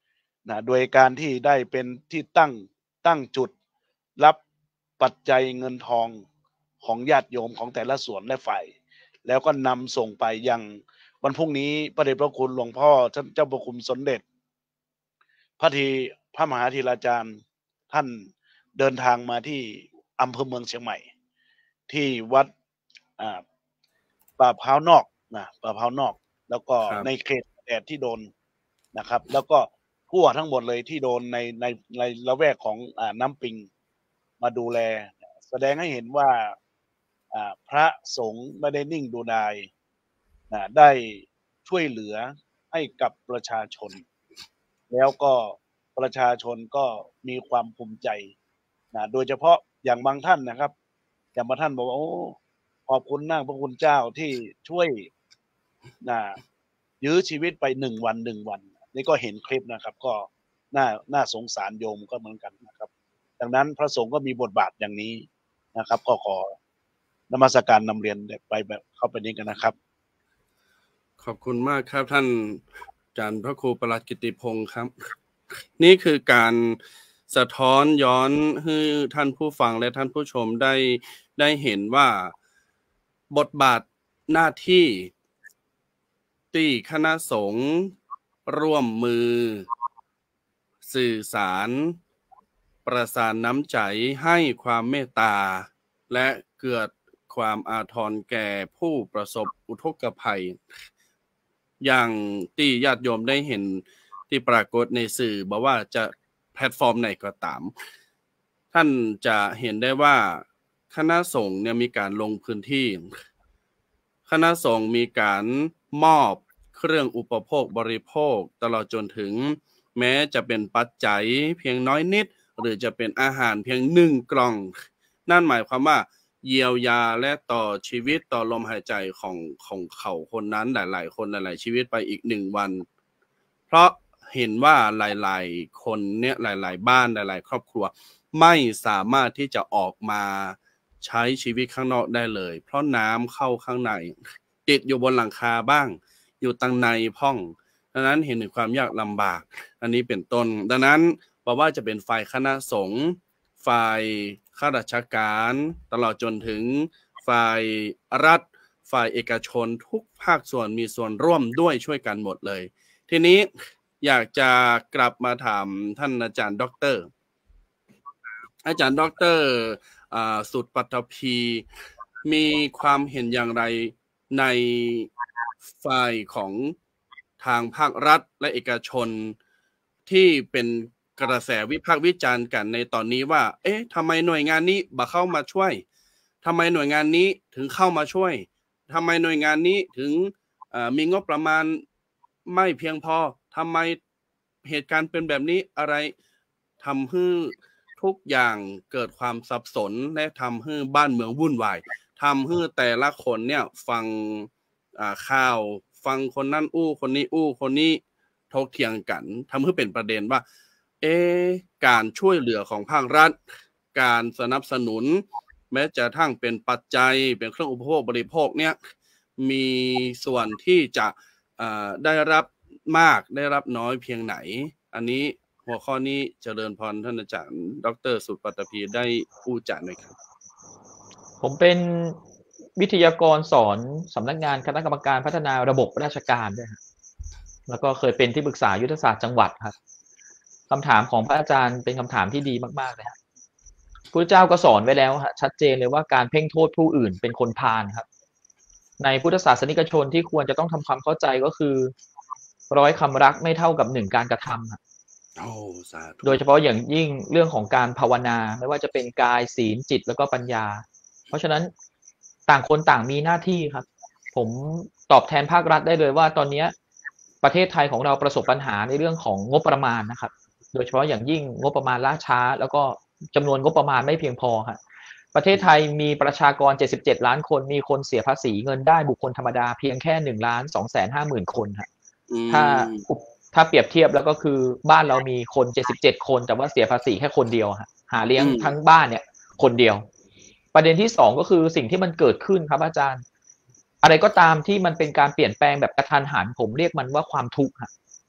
นะโดยการที่ได้เป็นที่ตั้งตั้งจุดรับปัจจัยเงินทองของญาติโยมของแต่ละส่วนและฝ่ายแล้วก็นำส่งไปยังวันพรุ่งนี้พระเดชพระคุณหลวงพ่อท่านเจ้าประคุณสมเด็จพระทีพระมหาธีราจารย์ท่านเดินทางมาที่อำเภอเมืองเชียงใหม่ที่วัดอ่าป่าพร้าวนอกนะป่าพร้าวนอกแล้วก็ในเขตแดดที่โดนนะครับแล้วก็ทั่วทั้งหมดเลยที่โดนในในในละแวกของอ่าน้ำปิงมาดูแลแสดงให้เห็นว่าอ่าพระสงฆ์ไม่ได้นิ่งดูดายนะได้ช่วยเหลือให้กับประชาชนแล้วก็ประชาชนก็มีความภูมิใจนะโดยเฉพาะอย่างบางท่านนะครับอย่างบางท่านบอกว่าโอ้ขอบคุณนะพระคุณเจ้าที่ช่วยนะยื้อชีวิตไปหนึ่งวันหนึ่งวันนี่ก็เห็นคลิปนะครับก็น่าน่าสงสารโยมก็เหมือนกันนะครับดังนั้นพระสงฆ์ก็มีบทบาทอย่างนี้นะครับก็ขอนมัสการนำเรียนไปแบบเข้าไปนี้กันนะครับขอบคุณมากครับท่านอาจารย์พระครูประหลัดกิติพงศ์ครับนี่คือการสะท้อนย้อนให้ท่านผู้ฟังและท่านผู้ชมได้ได้เห็นว่าบทบาทหน้าที่ที่คณะสงฆ์ร่วมมือสื่อสารประสานน้ำใจให้ความเมตตาและเกิดความอาทรแก่ผู้ประสบอุทกภัยอย่างที่ญาติโยมได้เห็นที่ปรากฏในสื่อบอกว่าจะแพลตฟอร์มไหนก็ตามท่านจะเห็นได้ว่าคณะสงฆ์เนี่ยมีการลงพื้นที่คณะสงฆ์มีการมอบเครื่องอุปโภคบริโภคตลอดจนถึงแม้จะเป็นปัจจัยเพียงน้อยนิดหรือจะเป็นอาหารเพียงหนึ่งกล่องนั่นหมายความว่าเยียวยาและต่อชีวิตต่อลมหายใจของของเขาคนนั้นหลายๆคนหลายๆชีวิตไปอีกหนึ่งวันเพราะเห็นว่าหลายๆคนเนี่ยหลายๆบ้านหลายๆครอบครัวไม่สามารถที่จะออกมาใช้ชีวิตข้างนอกได้เลยเพราะน้ำเข้าข้างในติดอยู่บนหลังคาบ้างอยู่ตังในห้องดังนั้นเห็นถึงความยากลำบากอันนี้เป็นต้นดังนั้นบอกว่าจะเป็นฝ่ายคณะสงฆ์ฝ่ายข้าราชการตลอดจนถึงฝ่ายรัฐฝ่ายเอกชนทุกภาคส่วนมีส่วนร่วมด้วยช่วยกันหมดเลยทีนี้อยากจะกลับมาถามท่านอาจารย์ด็อกเตอร์อาจารย์ด็อกเตอร์สุดปัตภีมีความเห็นอย่างไรในฝ่ายของทางภาครัฐและเอกชนที่เป็นกระแสวิพากษ์วิจารณ์กันในตอนนี้ว่าเอ๊ะทำไมหน่วยงานนี้บ่เข้ามาช่วยทำไมหน่วยงานนี้ถึงเข้ามาช่วยทำไมหน่วยงานนี้ถึงมีงบประมาณไม่เพียงพอทำไมเหตุการณ์เป็นแบบนี้อะไรทำให้ทุกอย่างเกิดความสับสนและทำให้บ้านเมืองวุ่นวายทำให้แต่ละคนเนี่ยฟังข่าวฟังคนนั้นอู้คนนี้อู้คนนี้ถกเถียงกันทำให้เป็นประเด็นว่าเอ๊ะการช่วยเหลือของภาครัฐการสนับสนุนแม้จะทั้งเป็นปัจจัยเป็นเครื่องอุปโภคบริโภคเนี่ยมีส่วนที่จะได้รับมากได้รับน้อยเพียงไหนอันนี้หัวข้อนี้เจริญพรท่านอาจารย์ดร.สุปัตตภีได้พูดจาหน่อยครับผมเป็นวิทยากรสอนสำนักงานคณะกรรมการพัฒนาระบบราชการด้วยครับแล้วก็เคยเป็นที่ปรึกษายุทธศาสตร์จังหวัดครับคำถามของพระอาจารย์เป็นคำถามที่ดีมากๆเลยครับพระเจ้าก็สอนไว้แล้วฮะชัดเจนเลยว่าการเพ่งโทษผู้อื่นเป็นคนพาลครับในพุทธศาสนิกชนที่ควรจะต้องทำความเข้าใจก็คือร้อยคำรักไม่เท่ากับหนึ่งการกระทำครับโดยเฉพาะอย่างยิ่งเรื่องของการภาวนาไม่ว่าจะเป็นกายศีลจิตแล้วก็ปัญญาเพราะฉะนั้นต่างคนต่างมีหน้าที่ครับผมตอบแทนภาครัฐได้เลยว่าตอนนี้ประเทศไทยของเราประสบปัญหาในเรื่องของงบประมาณนะครับโดยเฉพาะอย่างยิ่งงบประมาณล่าช้าแล้วก็จำนวนงบประมาณไม่เพียงพอครับประเทศไทยมีประชากรเจ็ดสิบเจ็ดล้านคนมีคนเสียภาษีเงินได้บุคคลธรรมดาเพียงแค่หนึ่งล้านสองแสนห้าหมื่นคนครับถ้าถ้าเปรียบเทียบแล้วก็คือบ้านเรามีคนเจ็ดสิบเจ็ดคนแต่ว่าเสียภาษีแค่คนเดียวฮะหาเลี้ยงทั้งบ้านเนี่ยคนเดียวประเด็นที่สองก็คือสิ่งที่มันเกิดขึ้นครับอาจารย์ อะไรก็ตามที่มันเป็นการเปลี่ยนแปลงแบบกระทันหันผมเรียกมันว่าความทุกข์ฮะ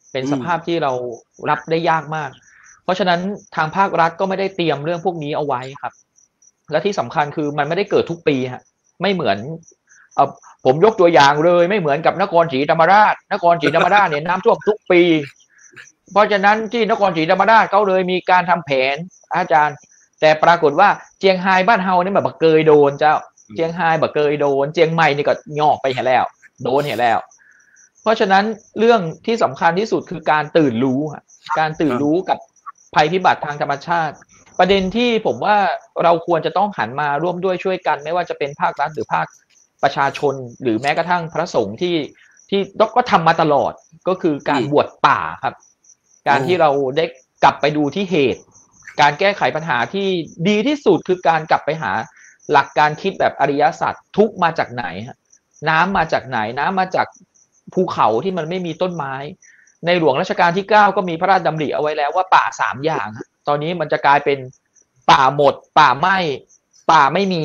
เป็นสภาพที่เรารับได้ยากมากเพราะฉะนั้นทางภาครัฐก็ไม่ได้เตรียมเรื่องพวกนี้เอาไว้ครับและที่สำคัญคือมันไม่ได้เกิดทุกปีฮะไม่เหมือนเอ่อผมยกตัวอย่างเลยไม่เหมือนกับนครศรีธรรมราชนครศรีธรรมราชเนี่ยน้ำท่วมทุกปีเพราะฉะนั้นที่นครศรีธรรมราชเขาเลยมีการทำแผนอาจารย์แต่ปรากฏว่าเจียงไฮ้บ้านเฮานี่แบบบักเกยโดนเจ้าเจียงไฮ้บักเกยโดนเจียงใหม่นี่ก็งอกไปเห็นแล้วโดนเห็นแล้วเพราะฉะนั้นเรื่องที่สำคัญที่สุดคือการตื่นรู้การตื่นรู้กับภัยพิบัติทางธรรมชาติประเด็นที่ผมว่าเราควรจะต้องหันมาร่วมด้วยช่วยกันไม่ว่าจะเป็นภาครัฐหรือภาคประชาชนหรือแม้กระทั่งพระสงฆ์ที่ที่ก็ทำมาตลอดก็คือการบวชป่าครับการที่เราได้กลับไปดูที่เหตุการแก้ไขปัญหาที่ดีที่สุดคือการกลับไปหาหลักการคิดแบบอริยสัจทุกมาจากไหนน้ำมาจากไหนน้ำมาจากภูเขาที่มันไม่มีต้นไม้ในหลวงรัชกาลที่เก้าก็มีพระราชดำริเอาไว้แล้วว่าป่าสามอย่างตอนนี้มันจะกลายเป็นป่าหมดป่าไหม้ป่าไม่มี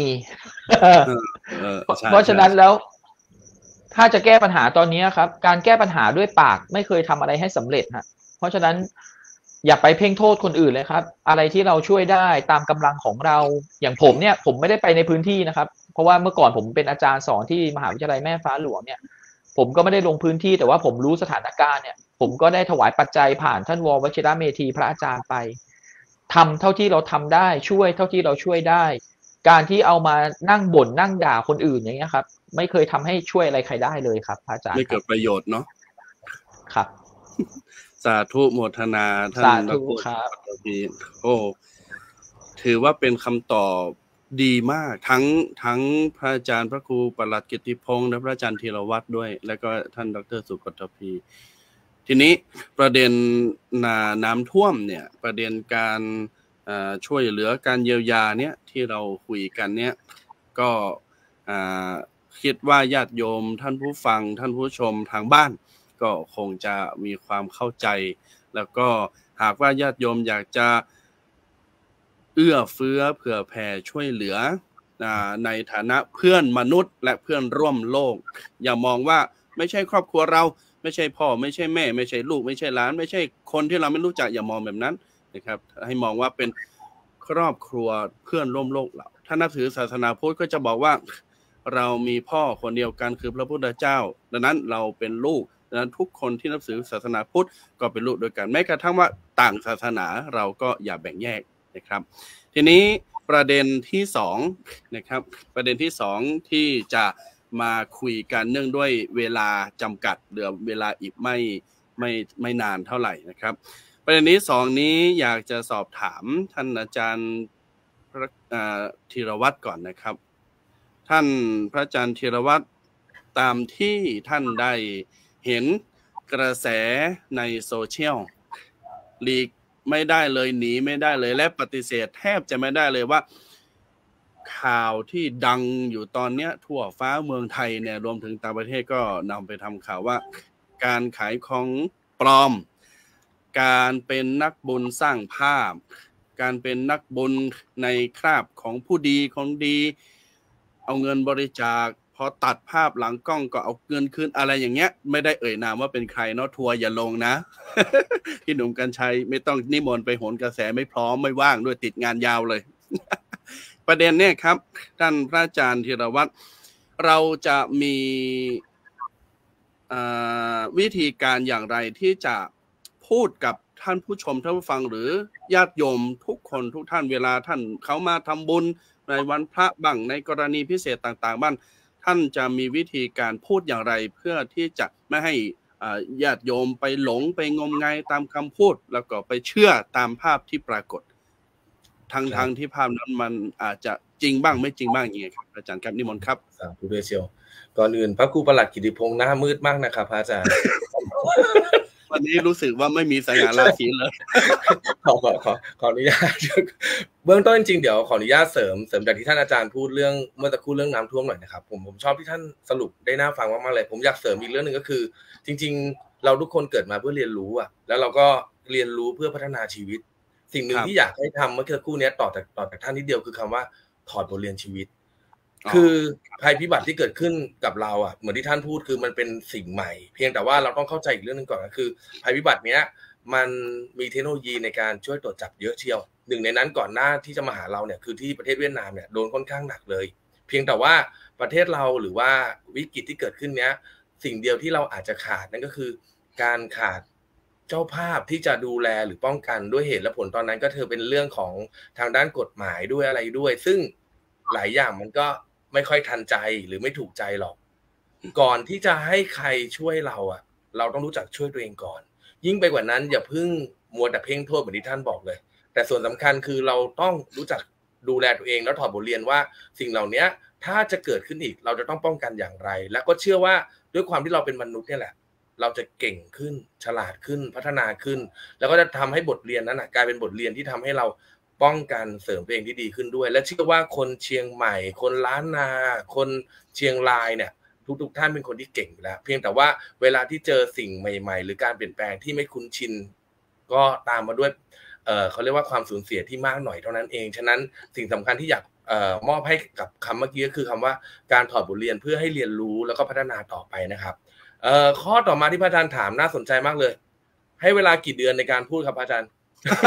เพราะฉะนั้นแล้วถ้าจะแก้ปัญหาตอนนี้ครับการแก้ปัญหาด้วยปากไม่เคยทำอะไรให้สำเร็จฮะเพราะฉะนั้นอย่าไปเพ่งโทษคนอื่นเลยครับอะไรที่เราช่วยได้ตามกำลังของเราอย่างผมเนี่ยผมไม่ได้ไปในพื้นที่นะครับเพราะว่าเมื่อก่อนผมเป็นอาจารย์สอนที่มหาวิทยาลัยแม่ฟ้าหลวงเนี่ยผมก็ไม่ได้ลงพื้นที่แต่ว่าผมรู้สถานการณ์เนี่ยผมก็ได้ถวายปัจจัยผ่านท่านววชิรเมธีพระอาจารย์ไปทำเท่าที่เราทำได้ช่วยเท่าที่เราช่วยได้การที่เอามานั่งบ่นนั่งด่าคนอื่นอย่างเงี้ยครับไม่เคยทำให้ช่วยอะไรใครได้เลยครับพระอาจารย์ไม่เกิดประโยชน์เนาะครับสาธุโมทนาท่านสาธุครับโอ้ถือว่าเป็นคำตอบดีมากทั้งทั้งพระอาจารย์พระครูปลัดกิตติพงษ์และพระอาจารย์ธีรวัตรด้วยแล้วก็ท่านดร.สุกตพีทีนี้ประเด็นน้ำท่วมเนี่ยประเด็นการช่วยเหลือการเยียวยาเนี่ยที่เราคุยกันเนี่ยก็คิดว่าญาติโยมท่านผู้ฟังท่านผู้ชมทางบ้านก็คงจะมีความเข้าใจแล้วก็หากว่าญาติโยมอยากจะเอื้อเฟื้อเผื่อแผ่ช่วยเหลือในฐานะเพื่อนมนุษย์และเพื่อนร่วมโลกอย่ามองว่าไม่ใช่ครอบครัวเราไม่ใช่พ่อไม่ใช่แม่ไม่ใช่ลูกไม่ใช่หลานไม่ใช่คนที่เราไม่รู้จักอย่ามองแบบนั้นนะครับให้มองว่าเป็นครอบครัวเพื่อนร่วมโลกเราถ้านับถือศาสนาพุทธก็จะบอกว่าเรามีพ่อคนเดียวกันคือพระพุทธเจ้าดังนั้นเราเป็นลูกดังนั้นทุกคนที่นับถือศาสนาพุทธก็เป็นลูกด้วยกันแม้กระทั่งว่าต่างศาสนาเราก็อย่าแบ่งแยกนะครับทีนี้ประเด็นที่สองนะครับประเด็นที่สองที่จะมาคุยกันเนื่องด้วยเวลาจำกัดเหลือเวลาอีกไม่ไม่ไม่นานเท่าไหร่นะครับประเด็นนี้สองนี้อยากจะสอบถามท่านอาจารย์ธีรวัตรก่อนนะครับท่านพระอาจารย์ธีรวัตรตามที่ท่านได้เห็นกระแสในโซเชียลหลีกไม่ได้เลยหนีไม่ได้เลยและปฏิเสธแทบจะไม่ได้เลยว่าข่าวที่ดังอยู่ตอนนี้ทั่วฟ้าเมืองไทยเนี่ยรวมถึงต่างประเทศก็นำไปทำข่าวว่าการขายของปลอมการเป็นนักบุญสร้างภาพการเป็นนักบุญในคราบของผู้ดีของดีเอาเงินบริจาคพอตัดภาพหลังกล้องก็เอาเงินคืนอะไรอย่างเงี้ยไม่ได้เอ่ยนามว่าเป็นใครเนาะทัวร์อย่าลงนะ พี่หนุ่มกรรชัยไม่ต้องนิมนต์ไปโหนกระแสไม่พร้อมไม่ว่างด้วยติดงานยาวเลย ประเด็นเนี่ยครับท่านพระอาจารย์ธีรวัตรเราจะมีวิธีการอย่างไรที่จะพูดกับท่านผู้ชมท่านผู้ฟังหรือญาติโยมทุกคนทุกท่านเวลาท่านเขามาทำบุญในวันพระบ้างในกรณีพิเศษต่างๆบ้างท่านจะมีวิธีการพูดอย่างไรเพื่อที่จะไม่ให้ญาติโยมไปหลงไปงมงายตามคำพูดแล้วก็ไปเชื่อตามภาพที่ปรากฏทั้งทางที่ภาพนั้นมันอาจจะจริงบ้างไม่จริงบ้างอย่างเงี้ยครับอาจารย์ครับนิมนต์ครับสาธุด้วยเชียวก่อนอื่นพระครูปลัดกิติพงษ์หน้ามืดมากนะครับอาจารย์วันนี้รู้สึกว่าไม่มีสง่าราศีเลยขอขอขอขออนุญาตเบื้องต้นจริงๆเดี๋ยวขออนุญาตเสริมเสริมจากที่ท่านอาจารย์พูดเรื่องเมื่อสักครู่เรื่องน้ำท่วมหน่อยนะครับผมผมชอบที่ท่านสรุปได้น่าฟังมากๆเลยผมอยากเสริมอีกเรื่องนึงก็คือจริงๆเราทุกคนเกิดมาเพื่อเรียนรู้อ่ะแล้วเราก็เรียนรู้เพื่อพัฒนาชีวิตสิ่งหนึ่งที่อยากให้ทำเมื่อสักครู่นี้ต่อจากต่อจากท่านนิดเดียวคือคำว่าถอดบทเรียนชีวิตคือภัยพิบัติที่เกิดขึ้นกับเราอ่ะเหมือนที่ท่านพูดคือมันเป็นสิ่งใหม่เพียงแต่ว่าเราต้องเข้าใจอีกเรื่องนึงก่อนก็คือภัยพิบัติเนี้ยมันมีเทคโนโลยีในการช่วยตรวจจับเยอะเชียวหนึ่งในนั้นก่อนหน้าที่จะมาหาเราเนี่ยคือที่ประเทศเวียดนามเนี่ยโดนค่อนข้างหนักเลยเพียงแต่ว่าประเทศเราหรือว่าวิกฤตที่เกิดขึ้นเนี้ยสิ่งเดียวที่เราอาจจะขาดนั่นก็คือการขาดเจ้าภาพที่จะดูแลหรือป้องกันด้วยเหตุและผลตอนนั้นก็เธอเป็นเรื่องของทางด้านกฎหมายด้วยอะไรด้วยซึ่งหลายอย่างมันก็ไม่ค่อยทันใจหรือไม่ถูกใจหรอกก่อนที่จะให้ใครช่วยเราอ่ะเราต้องรู้จักช่วยตัวเองก่อนยิ่งไปกว่านั้นอย่าเพิ่งมัวแต่เพ่งโทษเหมือนที่ท่านบอกเลยแต่ส่วนสำคัญคือเราต้องรู้จักดูแลตัวเองแล้วถอดบทเรียนว่าสิ่งเหล่านี้ถ้าจะเกิดขึ้นอีกเราจะต้องป้องกันอย่างไรและก็เชื่อว่าด้วยความที่เราเป็นมนุษย์เนี่ยแหละเราจะเก่งขึ้นฉลาดขึ้นพัฒนาขึ้นแล้วก็จะทำให้บทเรียนนั้นกลายเป็นบทเรียนที่ทำให้เราป้องกันเสริมตัวเองที่ดีขึ้นด้วยและเชื่อว่าคนเชียงใหม่คนล้านนาคนเชียงรายเนี่ยทุกๆท่านเป็นคนที่เก่งอยู่แล้วเพียงแต่ว่าเวลาที่เจอสิ่งใหม่ๆหรือการเปลี่ยนแปลงที่ไม่คุ้นชินก็ตามมาด้วยเอ่อเขาเรียกว่าความสูญเสียที่มากหน่อยเท่านั้นเองฉะนั้นสิ่งสำคัญที่อยากเอ่อมอบให้กับคำเมื่อกี้ก็คือคำว่าการถอดบทเรียนเพื่อให้เรียนรู้แล้วก็พัฒนาต่อไปนะครับเอ่อข้อต่อมาที่พระอาจารย์ถามน่าสนใจมากเลยให้เวลากี่เดือนในการพูดครับพระอาจารย์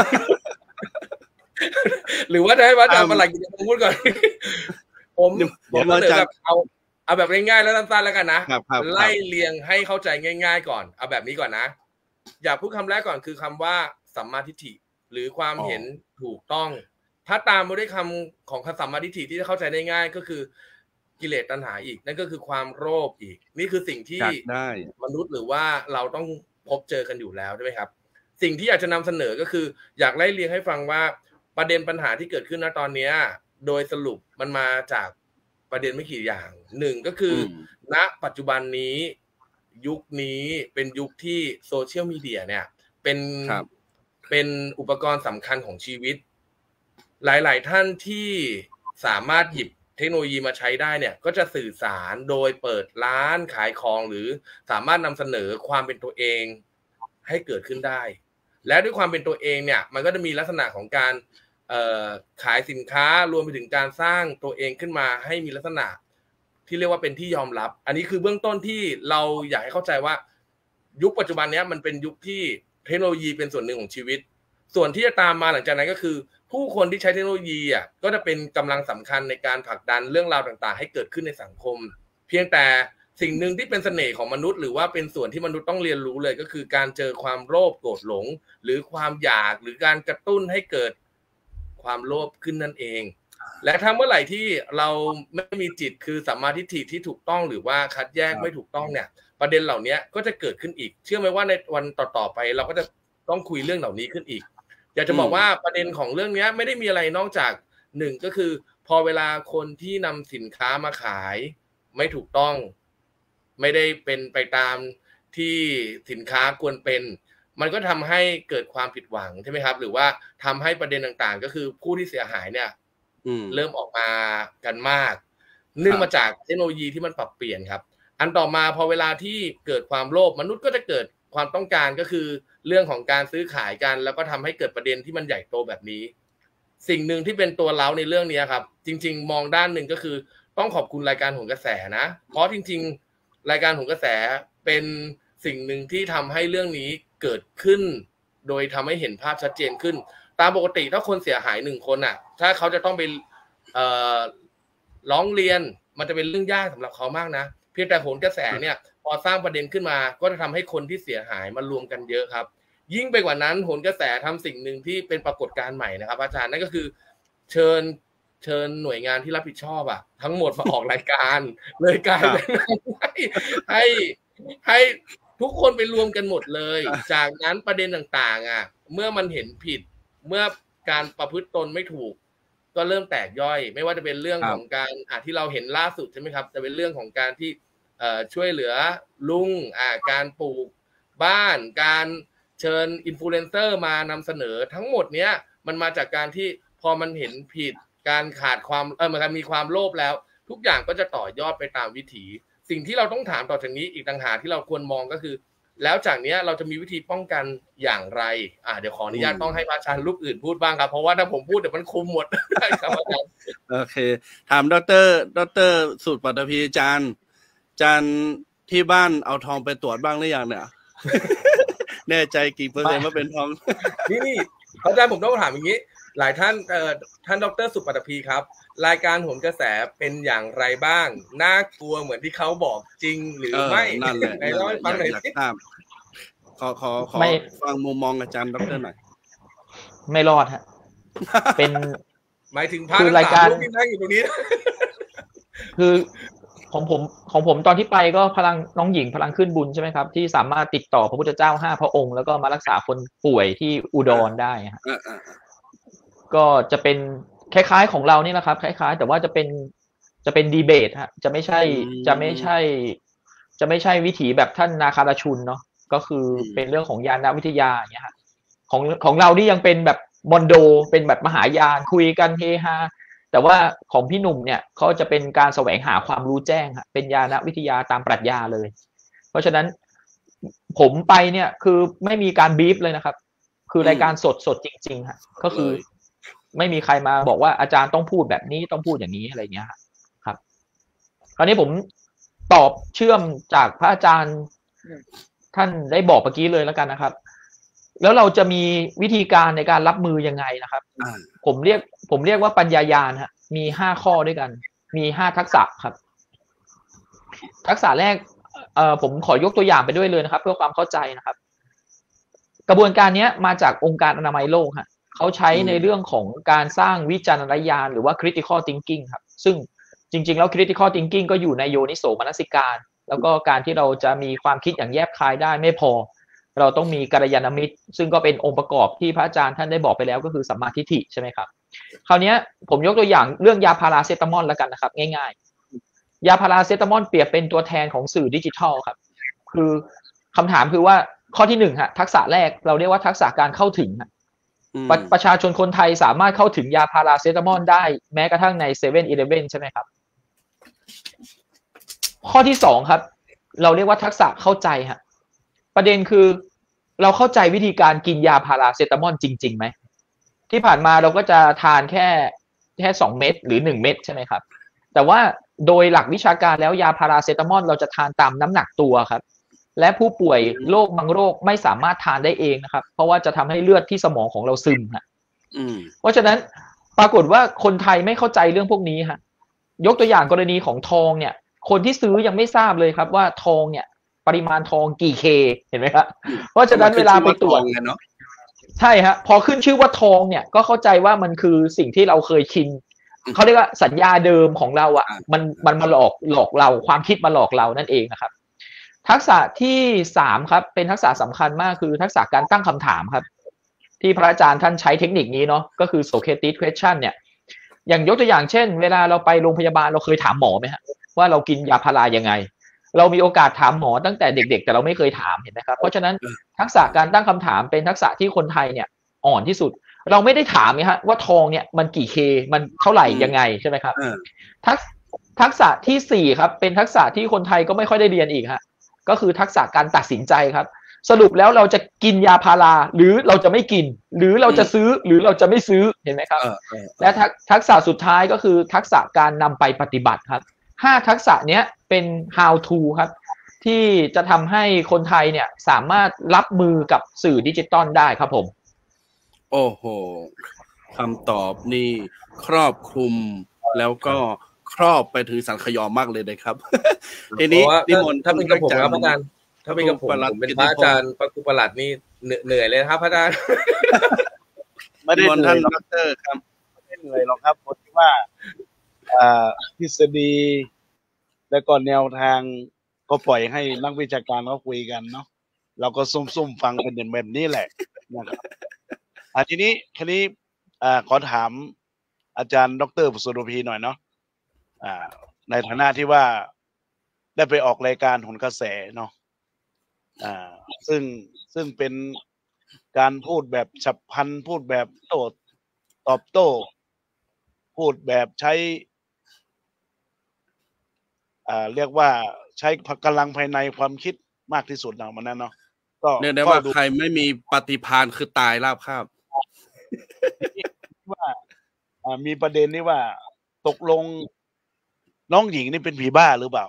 หรือว่าจะให้พระอาจารย์มาหลักกิจกรรมพูดก่อนผมผมเสนอแบบเอาเอาแบบง่ายๆแล้วสั้นๆแล้วกันนะไล่เรียงให้เข้าใจง่ายๆก่อนเอาแบบนี้ก่อนนะอยากพูดคำแรกก่อนคือคำว่าสัมมาทิฏฐิหรือความเห็นถูกต้องถ้าตามมาด้วยคำของสัมมาทิฏฐิที่จะเข้าใจได้ง่ายก็คือกิเลสตัณหาอีกนั่นก็คือความโลภอีกนี่คือสิ่งที่มนุษย์หรือว่าเราต้องพบเจอกันอยู่แล้วใช่ไหมครับสิ่งที่อยากจะนำเสนอก็คืออยากไล่เรียงให้ฟังว่าประเด็นปัญหาที่เกิดขึ้นณตอนนี้โดยสรุปมันมาจากประเด็นไม่กี่อย่างหนึ่งก็คือณปัจจุบันนี้ยุคนี้เป็นยุคที่โซเชียลมีเดียเนี่ยเป็นเป็นอุปกรณ์สำคัญของชีวิตหลายๆท่านที่สามารถหยิบเทคโนโลยีมาใช้ได้เนี่ยก็จะสื่อสารโดยเปิดร้านขายของหรือสามารถนำเสนอความเป็นตัวเองให้เกิดขึ้นได้และด้วยความเป็นตัวเองเนี่ยมันก็จะมีลักษณะของการเอ่อขายสินค้ารวมไปถึงการสร้างตัวเองขึ้นมาให้มีลักษณะที่เรียกว่าเป็นที่ยอมรับอันนี้คือเบื้องต้นที่เราอยากให้เข้าใจว่ายุคปัจจุบันนี้มันเป็นยุคที่เทคโนโลยีเป็นส่วนหนึ่งของชีวิตส่วนที่จะตามมาหลังจากนั้นก็คือผู้คนที่ใช้เทคโนโลยีอ่ะก็จะเป็นกำลังสำคัญในการผลักดันเรื่องราวต่างๆให้เกิดขึ้นในสังคมเพียงแต่สิ่งหนึ่งที่เป็นเสน่ห์ของมนุษย์หรือว่าเป็นส่วนที่มนุษย์ต้องเรียนรู้เลยก็คือการเจอความโลภโกรธหลงหรือความอยากหรือการกระตุ้นให้เกิดความโลภขึ้นนั่นเองและถ้าเมื่อไหร่ที่เราไม่มีจิตคือสัมมาทิฏฐิที่ถูกต้องหรือว่าคัดแยกไม่ถูกต้องเนี่ยประเด็นเหล่านี้ก็จะเกิดขึ้นอีกเชื่อไหมว่าในวันต่อๆไปเราก็จะต้องคุยเรื่องเหล่านี้ขึ้นอีกอยากจะบอกว่าประเด็นของเรื่องนี้ไม่ได้มีอะไรนอกจากหนึ่งก็คือพอเวลาคนที่นำสินค้ามาขายไม่ถูกต้องไม่ได้เป็นไปตามที่สินค้าควรเป็นมันก็ทำให้เกิดความผิดหวังใช่ไหมครับหรือว่าทำให้ประเด็นต่างๆก็คือผู้ที่เสียหายเนี่ยเริ่มออกมากันมากเนื่องมาจากเทคโนโลยีที่มันปรับเปลี่ยนครับอันต่อมาพอเวลาที่เกิดความโลภมนุษย์ก็จะเกิดความต้องการก็คือเรื่องของการซื้อขายกันแล้วก็ทำให้เกิดประเด็นที่มันใหญ่โตแบบนี้สิ่งหนึ่งที่เป็นตัวเล้าในเรื่องนี้ครับจริงๆมองด้านหนึ่งก็คือต้องขอบคุณรายการโหนกระแสนะเพราะจริงๆรายการโหนกระแสเป็นสิ่งหนึ่งที่ทำให้เรื่องนี้เกิดขึ้นโดยทำให้เห็นภาพชัดเจนขึ้นตามปกติถ้าคนเสียหายหนึ่งคนอ่ะถ้าเขาจะต้องไปเอ่อร้องเรียนมันจะเป็นเรื่องยากสำหรับเขามากนะเพียงแต่โหนกระแสเนี่ยพอสร้างประเด็นขึ้นมาก็จะทำให้คนที่เสียหายมารวมกันเยอะครับยิ่งไปกว่านั้นโหนกระแสทำสิ่งหนึ่งที่เป็นปรากฏการณ์ใหม่นะครับอาจารย์นั่นก็คือเชิญเชิญหน่วยงานที่รับผิดชอบอ่ะทั้งหมดมาออกรายการเลยกลายเป็นให้ให้ให้ทุกคนไปรวมกันหมดเลยจากนั้นประเด็นต่างๆอ่ะเมื่อมันเห็นผิดเมื่อการประพฤติตนไม่ถูกก็เริ่มแตกย่อยไม่ว่าจะเป็นเรื่องของการอ่ะที่เราเห็นล่าสุดใช่ไหมครับจะเป็นเรื่องของการที่เอ่อช่วยเหลือลุงอ่าการปลูกบ้านการเชิญอินฟลูเอนเซอร์มานำเสนอทั้งหมดเนี้ยมันมาจากการที่พอมันเห็นผิดการขาดความเออมันมีความโลภแล้วทุกอย่างก็จะต่อยอดไปตามวิถีสิ่งที่เราต้องถามต่อจากนี้อีกต่างหากที่เราควรมองก็คือแล้วจากนี้เราจะมีวิธีป้องกันอย่างไรอ่าเดี๋ยวขออนุญาตต้องให้พระอาจารย์รูปอื่นพูดบ้างครับเพราะว่าถ้าผมพูดเดี๋ยวมันคุมหมดครับอาจารย์โอเคถามดรดรสุปัตภีอาจารย์อาจารย์ที่บ้านเอาทองไปตรวจบ้างหรือยังเนี่ยแน่ใจกี่เปอร์เซ็นต์ว่าเป็นทองนี่นี่อาจารย์ผมต้องถามอย่างนี้หลายท่านเอ่อท่านดรสุปัตภีครับรายการโหนกระแสเป็นอย่างไรบ้างน่ากลัวเหมือนที่เขาบอกจริงหรือไม่นั่นแหละในเล่าให้ฟังหน่อยสิขอขอขอฟังมุมมองอาจารย์ดรหน่อยไม่รอดฮะเป็นหมายถึงพระรายการที่นั่งอยู่ตรงนี้คือของผมของผมตอนที่ไปก็พลังน้องหญิงพลังขึ้นบุญใช่ไหมครับที่สามารถติดต่อพระพุทธเจ้าห้าพระองค์แล้วก็มารักษาคนป่วยที่อุดรได้ฮะก็จะเป็นคล้ายๆของเรานี่แหละครับคล้ายๆแต่ว่าจะเป็นจะเป็นดีเบตฮะจะไม่ใช่จะไม่ใช่จะไม่ใช่วิถีแบบท่านนาคาราชุนเนาะก็คือเป็นเรื่องของญาณวิทยาอย่างเงี้ยฮะของของเรานี่ยังเป็นแบบมอนโดเป็นแบบมหายานคุยกันเฮฮาแต่ว่าของพี่หนุ่มเนี่ยเขาจะเป็นการแสวงหาความรู้แจ้งฮะเป็นญาณวิทยาตามปรัชญาเลยเพราะฉะนั้นผมไปเนี่ยคือไม่มีการบีฟเลยนะครับคือรายการสดสดจริงๆฮะก็คือไม่มีใครมาบอกว่าอาจารย์ต้องพูดแบบนี้ต้องพูดอย่างนี้อะไรเงี้ยครับคราวนี้ผมตอบเชื่อมจากพระอาจารย์ท่านได้บอกเมื่อกี้เลยแล้วกันนะครับแล้วเราจะมีวิธีการในการรับมือยังไงนะครับผมเรียกผมเรียกว่าปัญญายาณฮะมีห้าข้อด้วยกันมีห้าทักษะครับทักษะแรกเอ่อผมขอยกตัวอย่างไปด้วยเลยนะครับเพื่อความเข้าใจนะครับกระบวนการนี้มาจากองค์การอนามัยโลกฮะเขาใช้ในเรื่องของการสร้างวิจารณญาณหรือว่า critical thinking ครับซึ่งจริงๆแล้ว critical thinking ก็อยู่ในโยนิโสมนสิการแล้วก็การที่เราจะมีความคิดอย่างแยบคายได้ไม่พอเราต้องมีกัลยาณมิตรซึ่งก็เป็นองค์ประกอบที่พระอาจารย์ท่านได้บอกไปแล้วก็คือสัมมาทิฏฐิใช่ไหมครับคราวนี้ผมยกตัวอย่างเรื่องยาพาราเซตามอลแล้วกันนะครับง่ายๆยาพาราเซตามอลเปรียบเป็นตัวแทนของสื่อดิจิทัลครับคือคำถามคือว่าข้อที่หนึ่งฮะทักษะแรกเราเรียกว่าทักษะการเข้าถึงป ประชาชนคนไทยสามารถเข้าถึงยาพาราเซตามอลได้แม้กระทั่งในเซเว่นอีเลฟเว่นใช่ไหมครับข้อที่สองครับเราเรียกว่าทักษะเข้าใจฮะประเด็นคือเราเข้าใจวิธีการกินยาพาราเซตามอลจริงๆไหมที่ผ่านมาเราก็จะทานแค่แค่สองเม็ดหรือหนึ่งเม็ดใช่ไหมครับแต่ว่าโดยหลักวิชาการแล้วยาพาราเซตามอลเราจะทานตามน้ำหนักตัวครับและผู้ป่วยโรคบางโรคไม่สามารถทานได้เองนะครับเพราะว่าจะทำให้เลือดที่สมองของเราซึมฮะเพราะฉะนั้นปรากฏว่าคนไทยไม่เข้าใจเรื่องพวกนี้ฮะยกตัวอย่างกรณีของทองเนี่ยคนที่ซื้อยังไม่ทราบเลยครับว่าทองเนี่ยปริมาณทองกี่เคเห็นไหมครับเพราะฉะนั้นเวลาไปตรวจใช่ฮะพอขึ้นชื่อว่าทองเนี่ยก็เข้าใจว่ามันคือสิ่งที่เราเคยชินเขาเรียกว่าสัญญาเดิมของเราอ่ะมันมันมาหลอกหลอกเราความคิดมาหลอกเรานั่นเองนะครับทักษะที่สามครับเป็นทักษะสำคัญมากคือทักษะการตั้งคำถามครับที่พระอาจารย์ท่านใช้เทคนิคนี้เนาะก็คือ Socratic question เนี่ยอย่างยกตัวอย่างเช่นเวลาเราไปโรงพยาบาลเราเคยถามหมอไหมฮะว่าเรากินยาพารายังไงเรามีโอกาสถามหมอตั้งแต่เด็กๆแต่เราไม่เคยถามเห็นไหมครับเพราะฉะนั้นทักษะการตั้งคำถามเป็นทักษะที่คนไทยเนี่ยอ่อนที่สุดเราไม่ได้ถามนะฮะว่าทองเนี่ยมันกี่เคมันเท่าไหร่ยังไงใช่ไหมครับทักทักษะที่สี่ครับเป็นทักษะที่คนไทยก็ไม่ค่อยได้เรียนอีกฮะก็คือทักษะการตัดสินใจครับสรุปแล้วเราจะกินยาพาราหรือเราจะไม่กินหรือเราจะซื้อหรือเราจะไม่ซื้อเห็นไหมครับและทักษะสุดท้ายก็คือทักษะการนำไปปฏิบัติครับห้าทักษะเนี้ยเป็น how to ครับที่จะทำให้คนไทยเนี่ยสามารถรับมือกับสื่อดิจิตอลได้ครับผมโอ้โหคำตอบนี่ครอบคลุมแล้วก็ครอบไปถึงสังขยอมากเลยนะครับทีนี้นิมนต์ถ้าเป็นกับผมครับอาจารย์ถ้าเป็นกับผมผมเป็นพระอาจารย์พระครูประหลัดนี่เหนื่อยเลยครับพระอาจารย์ไม่ได้เหนื่อยหรอกครับไม่ได้เหนื่อยหรอกครับผมคิดว่าทฤษฎีและก็แนวทางก็ปล่อยให้นักวิชาการเขาคุยกันเนาะเราก็ซุ่มๆฟังเป็นแบบนี้แหละนะครับอ่ะทีนี้ทีนี้อ่าขอถามอาจารย์ดร.สุรพีหน่อยเนาะอ่าในฐานะที่ว่าได้ไปออกรายการโหนกระแสเนาะอ่าซึ่งซึ่งเป็นการพูดแบบฉับพลันพูดแบบโต้ตอบโต้พูดแบบใช้อ่าเรียกว่าใช้กำลังภายในความคิดมากที่สุดเนาะมันนั้นเนาะก็เรียกได้ว่าใครไม่มีปฏิภาณคือตายราบคาบว่ามีประเด็นนี้ว่าตกลงน้องหญิงนี่เป็นผีบ้าหรือเปล่า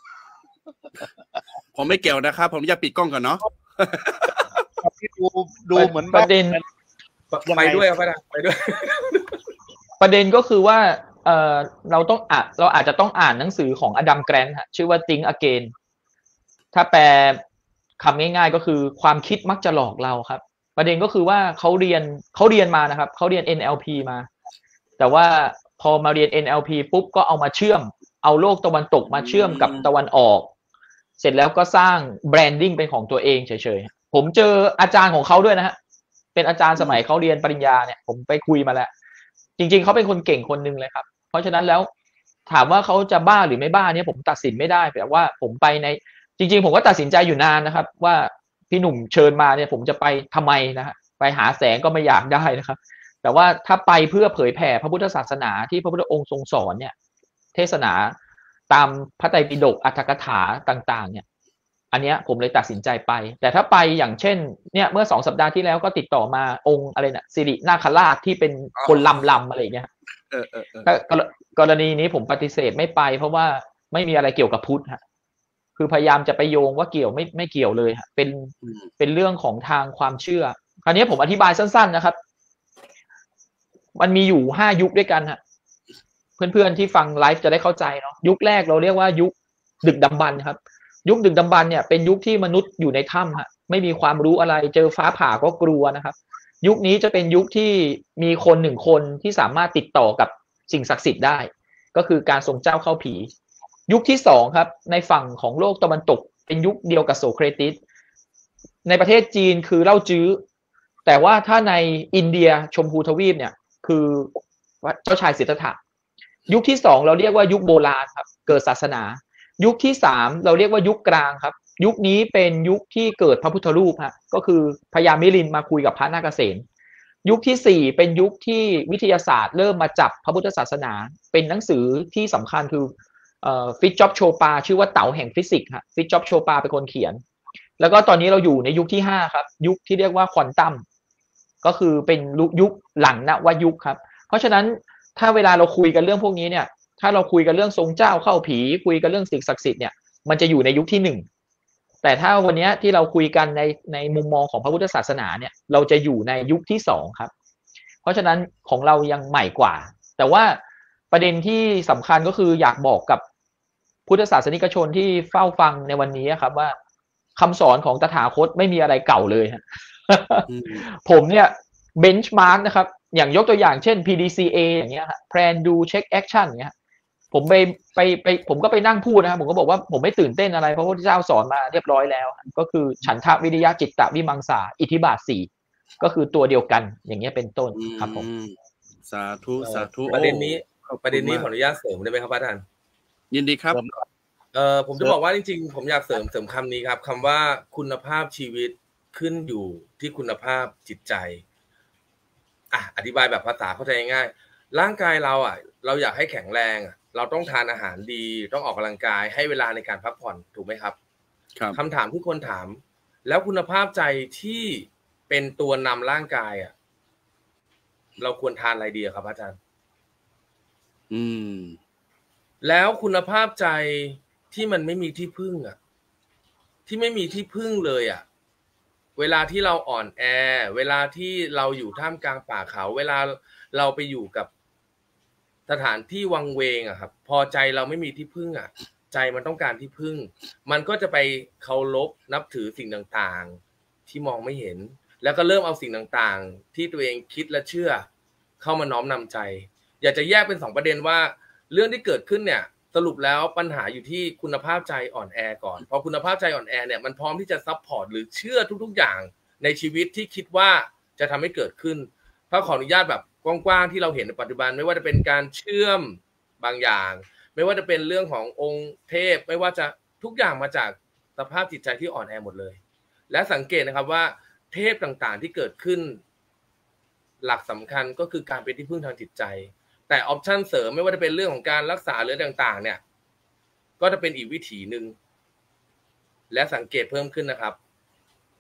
ผมไม่เกี่ยวนะครับผมจะปิดกล้องก่อนเนาะดูดูเหมือนประเด็นไปด้วยครับไปด้วยประเด็นก็คือว่าเออเราต้องอ่านเราอาจจะต้องอ่านหนังสือของอดัมแกรนท์ฮะชื่อว่า Think Again ถ้าแปลคำง่ายๆก็คือความคิดมักจะหลอกเราครับประเด็นก็คือว่าเขาเรียนเขาเรียนมานะครับเขาเรียน เอ็น แอล พี มาแต่ว่าพอมาเรียน เอ็น แอล พี ปุ๊บก็เอามาเชื่อมเอาโลกตะวันตกมาเชื่อมกับตะวันออกเสร็จแล้วก็สร้างแบรนดิ้งเป็นของตัวเองเฉยๆผมเจออาจารย์ของเขาด้วยนะฮะเป็นอาจารย์สมัยเขาเรียนปริญญาเนี่ยผมไปคุยมาแล้วจริงๆเขาเป็นคนเก่งคนนึงเลยครับเพราะฉะนั้นแล้วถามว่าเขาจะบ้าหรือไม่บ้าเนี่ยผมตัดสินไม่ได้แต่ว่าผมไปในจริงๆผมก็ตัดสินใจอยู่นานนะครับว่าพี่หนุ่มเชิญมาเนี่ยผมจะไปทำไมนะฮะไปหาแสงก็ไม่อยากได้นะครับแต่ว่าถ้าไปเพื่อเผยแผ่พระพุทธศาสนาที่พระพุทธองค์ทรงสอนเนี่ยเทศนาตามพระไตรปิฎกอรรถกถาต่างๆเนี่ยอันเนี้ยผมเลยตัดสินใจไปแต่ถ้าไปอย่างเช่นเนี่ยเมื่อสองสัปดาห์ที่แล้วก็ติดต่อมาองค์อะไรนะสิรินาคราชที่เป็นคนลำลำอะไรอย่างเงี้ยเออเออกรณีนี้ผมปฏิเสธไม่ไปเพราะว่าไม่มีอะไรเกี่ยวกับพุทธฮะคือพยายามจะไปโยงว่าเกี่ยวไม่ไม่เกี่ยวเลยฮะเป็นเป็นเรื่องของทางความเชื่อคราวนี้ผมอธิบายสั้นๆนะครับมันมีอยู่ห้ายุคด้วยกันฮะเพื่อนๆที่ฟังไลฟ์จะได้เข้าใจเนาะยุคแรกเราเรียกว่ายุคดึกดำบรรพ์ครับยุคดึกดำบรรพ์เนี่ยเป็นยุคที่มนุษย์อยู่ในถ้ำฮะไม่มีความรู้อะไรเจอฟ้าผ่าก็กลัวนะครับยุคนี้จะเป็นยุคที่มีคนหนึ่งคนที่สามารถติดต่อกับสิ่งศักดิ์สิทธิ์ได้ก็คือการทรงเจ้าเข้าผียุคที่สองครับในฝั่งของโลกตะวันตกเป็นยุคเดียวกับโสเครติสในประเทศจีนคือเล่าจื้อแต่ว่าถ้าในอินเดียชมพูทวีปเนี่ยคือเจ้าชายสิทธัตถะยุคที่สองเราเรียกว่ายุคโบราณครับเกิดศาสนายุคที่สามเราเรียกว่ายุคกลางครับยุคนี้เป็นยุคที่เกิดพระพุทธรูปฮะก็คือพญามิลินมาคุยกับพระนาคเษนยุคที่สี่เป็นยุคที่วิทยาศาสตร์เริ่มมาจับพระพุทธศาสนาเป็นหนังสือที่สำคัญคือเอ่อฟิตจ็อบโชปาชื่อว่าเต๋าแห่งฟิสิกส์ฮะฟิตจ็อบโชปาเป็นคนเขียนแล้วก็ตอนนี้เราอยู่ในยุคที่ห้าครับยุคที่เรียกว่าควอนตัมก็คือเป็นยุคหลังนวยุคครับเพราะฉะนั้นถ้าเวลาเราคุยกันเรื่องพวกนี้เนี่ยถ้าเราคุยกันเรื่องทรงเจ้าเข้าผีคุยกันเรื่องสิ่งศักดิ์สิทธิ์เนี่ยมันจะอยู่ในยุคที่หนึ่งแต่ถ้าวันนี้ที่เราคุยกันในในมุมมองของพระพุทธศาสนาเนี่ยเราจะอยู่ในยุคที่สองครับเพราะฉะนั้นของเรายังใหม่กว่าแต่ว่าประเด็นที่สำคัญก็คืออยากบอกกับพุทธศาสนิกชนที่เฝ้าฟังในวันนี้ครับว่าคำสอนของตถาคตไม่มีอะไรเก่าเลยฮะ ผมเนี่ยเบนช์มาร์กนะครับอย่างยกตัวอย่างเช่น พี ดี ซี เอ อย่างเงี้ยฮะ Plan Do Check Action อย่างเงี้ยผมไปไปไปผมก็ไปนั่งพูดนะครับผมก็บอกว่าผมไม่ตื่นเต้นอะไรเพราะพระพุทธเจ้าสอนมาเรียบร้อยแล้วก็คือฉันทะวิริยะจิตตะวิมังสาอิทธิบาทสี่ก็คือตัวเดียวกันอย่างเงี้ยเป็นต้นครับผมสาธุสาธุประเด็นนี้ประเด็นนี้ขออนุญาตเสริมได้ไหมครับอาจารย์ยินดีครับเอ่อผมจะบอกว่าจริงๆผมอยากเสริมเสริมคำนี้ครับคำว่าคุณภาพชีวิตขึ้นอยู่ที่คุณภาพจิตใจอ่ะอธิบายแบบภาษาเข้าใจง่ายๆร่างกายเราอ่ะเราอยากให้แข็งแรงเราต้องทานอาหารดีต้องออกกำลังกายให้เวลาในการพักผ่อนถูกไหมครับครับคำถามที่คนถามแล้วคุณภาพใจที่เป็นตัวนำร่างกายอ่ะเราควรทานอะไรดีครับอาจารย์อืมแล้วคุณภาพใจที่มันไม่มีที่พึ่งอ่ะที่ไม่มีที่พึ่งเลยอ่ะเวลาที่เราอ่อนแอเวลาที่เราอยู่ท่ามกลางป่าเขาเวลาเราไปอยู่กับสถานที่วังเวงอะครับพอใจเราไม่มีที่พึ่งอ่ะใจมันต้องการที่พึ่งมันก็จะไปเคารพนับถือสิ่งต่างๆที่มองไม่เห็นแล้วก็เริ่มเอาสิ่งต่างๆที่ตัวเองคิดและเชื่อเข้ามาน้อมนำใจอยากจะแยกเป็นสองประเด็นว่าเรื่องที่เกิดขึ้นเนี่ยสรุปแล้วปัญหาอยู่ที่คุณภาพใจอ่อนแอก่อนพอคุณภาพใจอ่อนแอเนี่ยมันพร้อมที่จะซัพพอร์ตหรือเชื่อทุกๆอย่างในชีวิตที่คิดว่าจะทำให้เกิดขึ้นถ้าขออนุญาตแบบกว้างๆที่เราเห็นในปัจจุบันไม่ว่าจะเป็นการเชื่อมบางอย่างไม่ว่าจะเป็นเรื่องขององค์เทพไม่ว่าจะทุกอย่างมาจากสภาพจิตใจที่อ่อนแอหมดเลยและสังเกตนะครับว่าเทพต่างๆที่เกิดขึ้นหลักสำคัญก็คือการเป็นที่พึ่งทางจิตใจแต่ออปชั่นเสริมไม่ว่าจะเป็นเรื่องของการรักษาหรือต่างๆเนี่ยก็จะเป็นอีกวิถีหนึ่งและสังเกตเพิ่มขึ้นนะครับ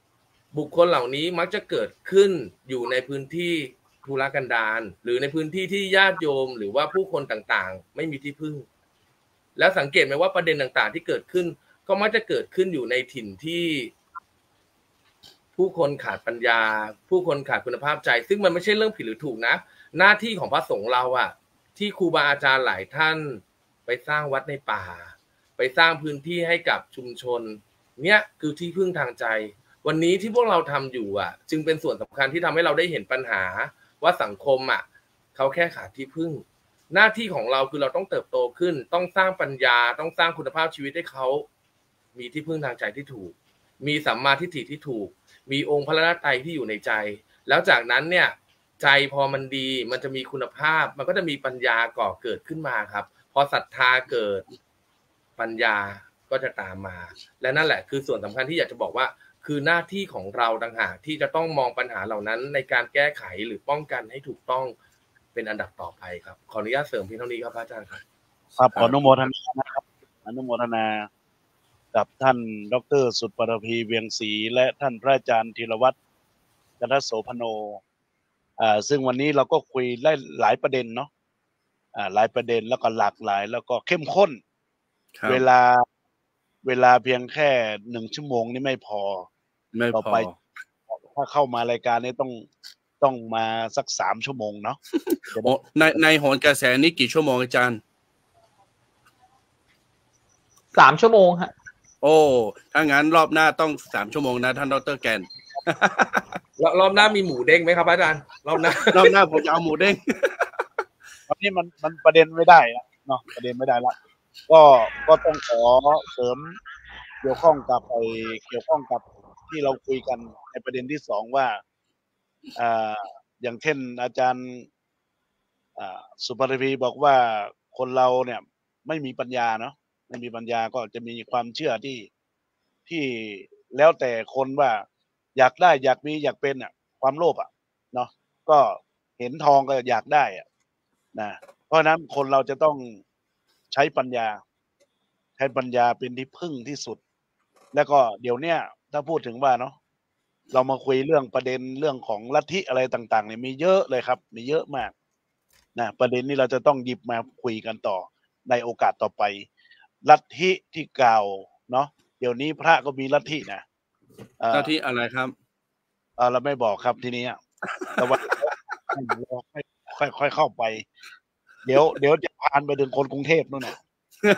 บุคคลเหล่านี้มักจะเกิดขึ้นอยู่ในพื้นที่ทุรกันดารหรือในพื้นที่ที่ญาติโยมหรือว่าผู้คนต่างๆไม่มีที่พึ่งแล้วสังเกตไหมว่าประเด็นต่างๆที่เกิดขึ้นก็มักจะเกิดขึ้นอยู่ในถิ่นที่ผู้คนขาดปัญญาผู้คนขาดคุณภาพใจซึ่งมันไม่ใช่เรื่องผิดหรือถูกนะหน้าที่ของพระสงฆ์เราอะที่ครูบาอาจารย์หลายท่านไปสร้างวัดในป่าไปสร้างพื้นที่ให้กับชุมชนเนี่ยคือที่พึ่งทางใจวันนี้ที่พวกเราทำอยู่อ่ะจึงเป็นส่วนสำคัญที่ทำให้เราได้เห็นปัญหาว่าสังคมอ่ะเขาแค่ขาดที่พึ่งหน้าที่ของเราคือเราต้องเติบโตขึ้นต้องสร้างปัญญาต้องสร้างคุณภาพชีวิตให้เขามีที่พึ่งทางใจที่ถูกมีสัมมาทิฏฐิที่ถูกมีองค์พระรัตนตรัยที่อยู่ในใจแล้วจากนั้นเนี่ยใจพอมันดีมันจะมีคุณภาพมันก็จะมีปัญญาก่อเกิดขึ้นมาครับพอศรัทธาเกิดปัญญาก็จะตามมาและนั่นแหละคือส่วนสำคัญที่อยากจะบอกว่าคือหน้าที่ของเราต่างหากที่จะต้องมองปัญหาเหล่านั้นในการแก้ไขหรือป้องกันให้ถูกต้องเป็นอันดับต่อไปครับขออนุญาตเสริมเพียงเท่านี้ครับอาจารย์ครับครับขออนุโมทนานะครับอนุโมทนากับท่านดร.สุปรพีเวียงศรีและท่านพระอาจารย์ธีรวัตรจันทโสพโนอ่าซึ่งวันนี้เราก็คุยได้หลายประเด็นเนาะอ่าหลายประเด็นแล้วก็หลากหลายแล้วก็เข้มข้นเวลาเวลาเพียงแค่หนึ่งชั่วโมงนี่ไม่พอไม่พอถ้าเข้ามารายการนี้ต้องต้องมาสักสามชั่วโมงเนาะในในโหนกระแสนี้กี่ชั่วโมงอาจารย์สามชั่วโมงฮะโอ้ถ้างั้นรอบหน้าต้องสามชั่วโมงนะท่านดร.แกนรอบหน้ามีหมูเด้งไหมครับอาจารย์รอบหน้ารอบหน้าผมจะเอาหมูเด้งตอนนี้มันมันประเด็นไม่ได้แล้วเนาะประเด็นไม่ได้ละก็ก็ต้องขอเสริมเกี่ยวข้องกับไอเกี่ยวข้องกับที่เราคุยกันในประเด็นที่สองว่าอ่าอย่างเช่นอาจารย์อ่าสุภรพีบอกว่าคนเราเนี่ยไม่มีปัญญาเนาะไม่มีปัญญาก็จะมีความเชื่อที่ที่แล้วแต่คนว่าอยากได้อยากมีอยากเป็นอ่ะความโลภอ่ะเนาะก็เห็นทองก็อยากได้อ่ะนะเพราะนั้นคนเราจะต้องใช้ปัญญาใช้ปัญญาเป็นที่พึ่งที่สุดแล้วก็เดี๋ยวเนี้ยถ้าพูดถึงว่าเนาะเรามาคุยเรื่องประเด็นเรื่องของลัทธิอะไรต่างๆเนี่ยมีเยอะเลยครับมีเยอะมากนะประเด็นนี้เราจะต้องหยิบมาคุยกันต่อในโอกาสต่อไปลัทธิที่กล่าวเนาะเดี๋ยวนี้พระก็มีลัทธินะลัทธิอะไรครับเออเราไม่บอกครับทีนี้แต่ว่าค่อยค่อยเข้าไปเดี๋ยวเดี๋ยวจะผ่านไปถึงคนกรุงเทพนู่นน่ะ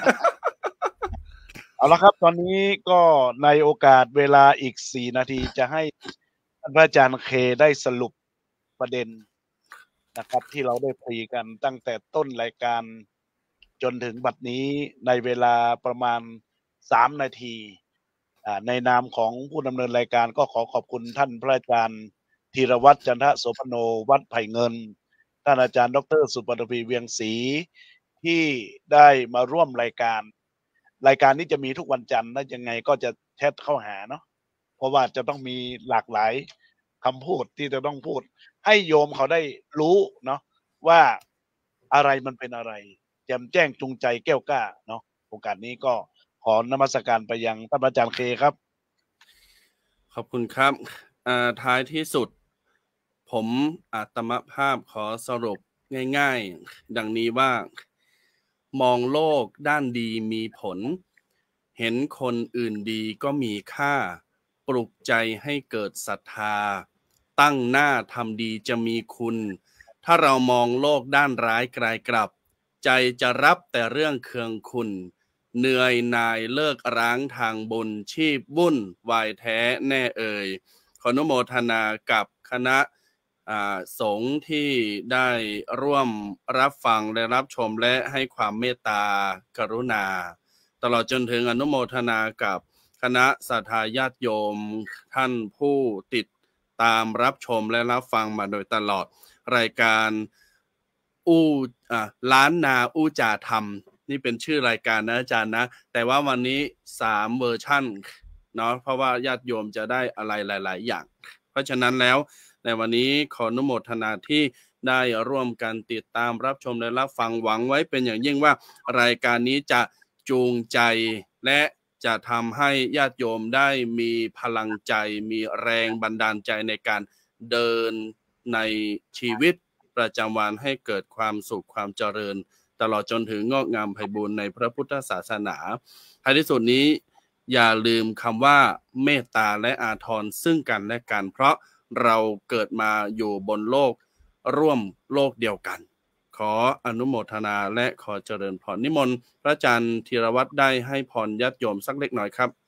เอาละครับตอนนี้ก็ในโอกาสเวลาอีกสี่นาทีจะให้ท่านพระอาจารย์เคได้สรุปประเด็นนะครับที่เราได้คุยกันตั้งแต่ต้นรายการจนถึงบัดนี้ในเวลาประมาณสามนาทีในนามของผู้ดำเนินรายการก็ขอขอบคุณท่านพระอาจารย์ธีรวัตรจันทโสพโนวัดไผ่เงินท่านอาจารย์ดร.สุปรพีเวียงศรีที่ได้มาร่วมรายการรายการนี้จะมีทุกวันจันทร์นะยังไงก็จะแชทเข้าหาเนาะเพราะว่าจะต้องมีหลากหลายคำพูดที่จะต้องพูดให้โยมเขาได้รู้เนาะว่าอะไรมันเป็นอะไรแจ่มแจ้งจูงใจแก้วกล้าเนาะโอกาสนี้ก็ขอนมัสการไปยังท่านอาจารย์เคครับขอบคุณครับอ่าท้ายที่สุดผมอาตมภาพขอสรุปง่ายๆดังนี้ว่ามองโลกด้านดีมีผลเห็นคนอื่นดีก็มีค่าปลุกใจให้เกิดศรัทธาตั้งหน้าทำดีจะมีคุณถ้าเรามองโลกด้านร้ายไกลกลับใจจะรับแต่เรื่องเคืองคุณเหนื่อยหน่ายเลิกร้างทางบุญชีพวุ่นวายแท้แน่เอ่ยขออนุโมทนากับคณะสงฆ์ที่ได้ร่วมรับฟังและรับชมและให้ความเมตตากรุณาตลอดจนถึงอนุโมทนากับคณะศรัทธาญาติโยมท่านผู้ติดตามรับชมและรับฟังมาโดยตลอดรายการอู้อ่ะล้านนาอู้จ่าธรรมนี่เป็นชื่อรายการนะอาจารย์นะแต่ว่าวันนี้สามเวอร์ชั่นเนาะเพราะว่าญาติโยมจะได้อะไรหลายๆอย่างเพราะฉะนั้นแล้วในวันนี้ขออนุโมทนาที่ได้ร่วมกันติดตามรับชมและรับฟังหวังไว้เป็นอย่างยิ่งว่ารายการนี้จะจูงใจและจะทำให้ญาติโยมได้มีพลังใจมีแรงบันดาลใจในการเดินในชีวิตประจำวันให้เกิดความสุขความเจริญตลอดจนถึงงอกงามไพบูลย์ในพระพุทธศาสนาท้ายที่สุดนี้อย่าลืมคำว่าเมตตาและอาทรซึ่งกันและกันเพราะเราเกิดมาอยู่บนโลกร่วมโลกเดียวกันขออนุโมทนาและขอเจริญพรนิมนต์พระอาจารย์ธีรวัตรได้ให้พรญาติโยมสักเล็กน้อยครับ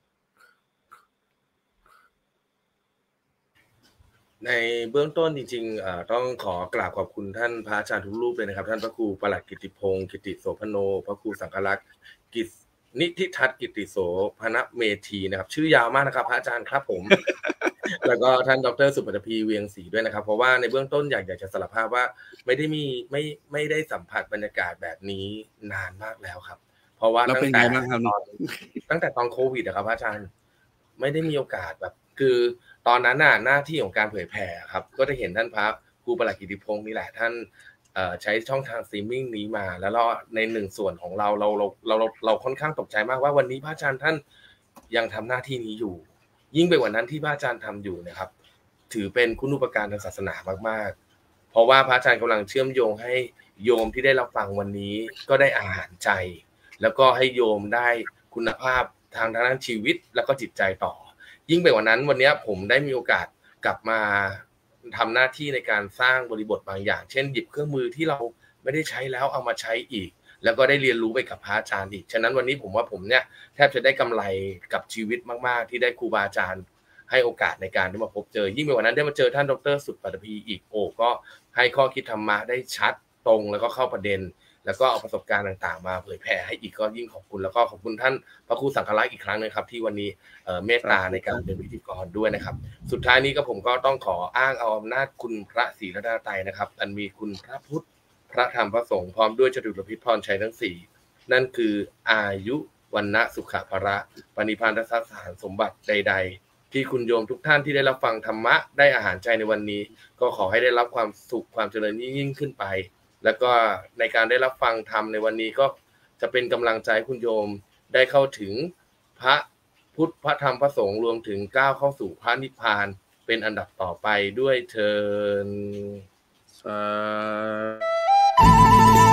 ในเบื้องต้นจริงๆต้องขอกราบขอบคุณท่านพระอาจารย์ทุกรูปเลยนะครับท่านพระครูปลัดกิติพงศ์กิติโสพโนพระครูสังฆลักษณ์กิจนิธิทัศน์กิติโสพนเมธีนะครับชื่อยาวมากนะครับพระอาจารย์ครับผม แล้วก็ท่านดร.สุปฐพีเวียงศรีด้วยนะครับเพราะว่าในเบื้องต้นอยากอยากจะสารภาพว่าไม่ได้มีไม่ไม่ได้สัมผัสบรรยากาศแบบนี้นานมากแล้วครับเพราะว่าตั้งแต่ตอนตั้งแต่ตอนโควิดนะครับพระอาจารย์ไม่ได้มีโอกาสแบบคือตอนนั้นน่ะหน้าที่ของการเผยแผ่ครับก็ได้เห็นท่านพระครูปลัดกิติพงศ์นี่แหละท่านใช้ช่องทางสตรีมมิ่งนี้มาแล้วเราในหนึ่งส่วนของเราเราเราเราเราค่อนข้างตกใจมากว่าวันนี้พระอาจารย์ท่านยังทำหน้าที่นี้อยู่ยิ่งไปกว่านั้นที่พระอาจารย์ทำอยู่นะครับถือเป็นคุณูปการทางศาสนามากๆเพราะว่าพระอาจารย์กำลังเชื่อมโยงให้โยมที่ได้รับฟังวันนี้ก็ได้อาหารใจแล้วก็ให้โยมได้คุณภาพทางด้านชีวิตแล้วก็จิตใจต่อยิ่งไปกว่านั้นวันนี้ผมได้มีโอกาสกลับมาทำหน้าที่ในการสร้างบริบทบางอย่างเช่นหยิบเครื่องมือที่เราไม่ได้ใช้แล้วเอามาใช้อีกแล้วก็ได้เรียนรู้ไปกับพระอาจารย์อีกฉะนั้นวันนี้ผมว่าผมเนี่ยแทบจะได้กำไรกับชีวิตมากๆที่ได้ครูบาอาจารย์ให้โอกาสในการได้มาพบเจอยิ่งไปกว่านั้นได้มาเจอท่านดร.สุปฐพีอีกโอ้ก็ให้ข้อคิดธรรมะได้ชัดตรงแล้วก็เข้าประเด็นแล้วก็เอาประสบการณ์ต่างๆมาเผยแผ่ให้อีกก็ยิ่งขอบคุณแล้วก็ขอบคุณท่านพระครูสังฆลักษณ์อีกครั้งนึงครับที่วันนี้เมตตาในการเป็นพิธีกรด้วยนะครับสุดท้ายนี้ก็ผมก็ต้องขออ้างเอาอำนาจคุณพระศรีรัตนตรัยนะครับอันมีคุณพระพุทธพระธรรมพระสงฆ์พร้อมด้วยจตุรพิธพรชัยทั้งสี่นั่นคืออายุวรรณะสุขภระปณิพานทรัพย์สารสมบัติใดๆที่คุณโยมทุกท่านที่ได้รับฟังธรรมะได้อาหารใจในวันนี้ก็ขอให้ได้รับความสุขความเจริญยิ่งขึ้นไปแล้วก็ในการได้รับฟังธรรมในวันนี้ก็จะเป็นกำลังใจคุณโยมได้เข้าถึงพระพุทธพระธรรมพระสงฆ์รวมถึงก้าวเข้าสู่พระนิพพานเป็นอันดับต่อไปด้วยเถิด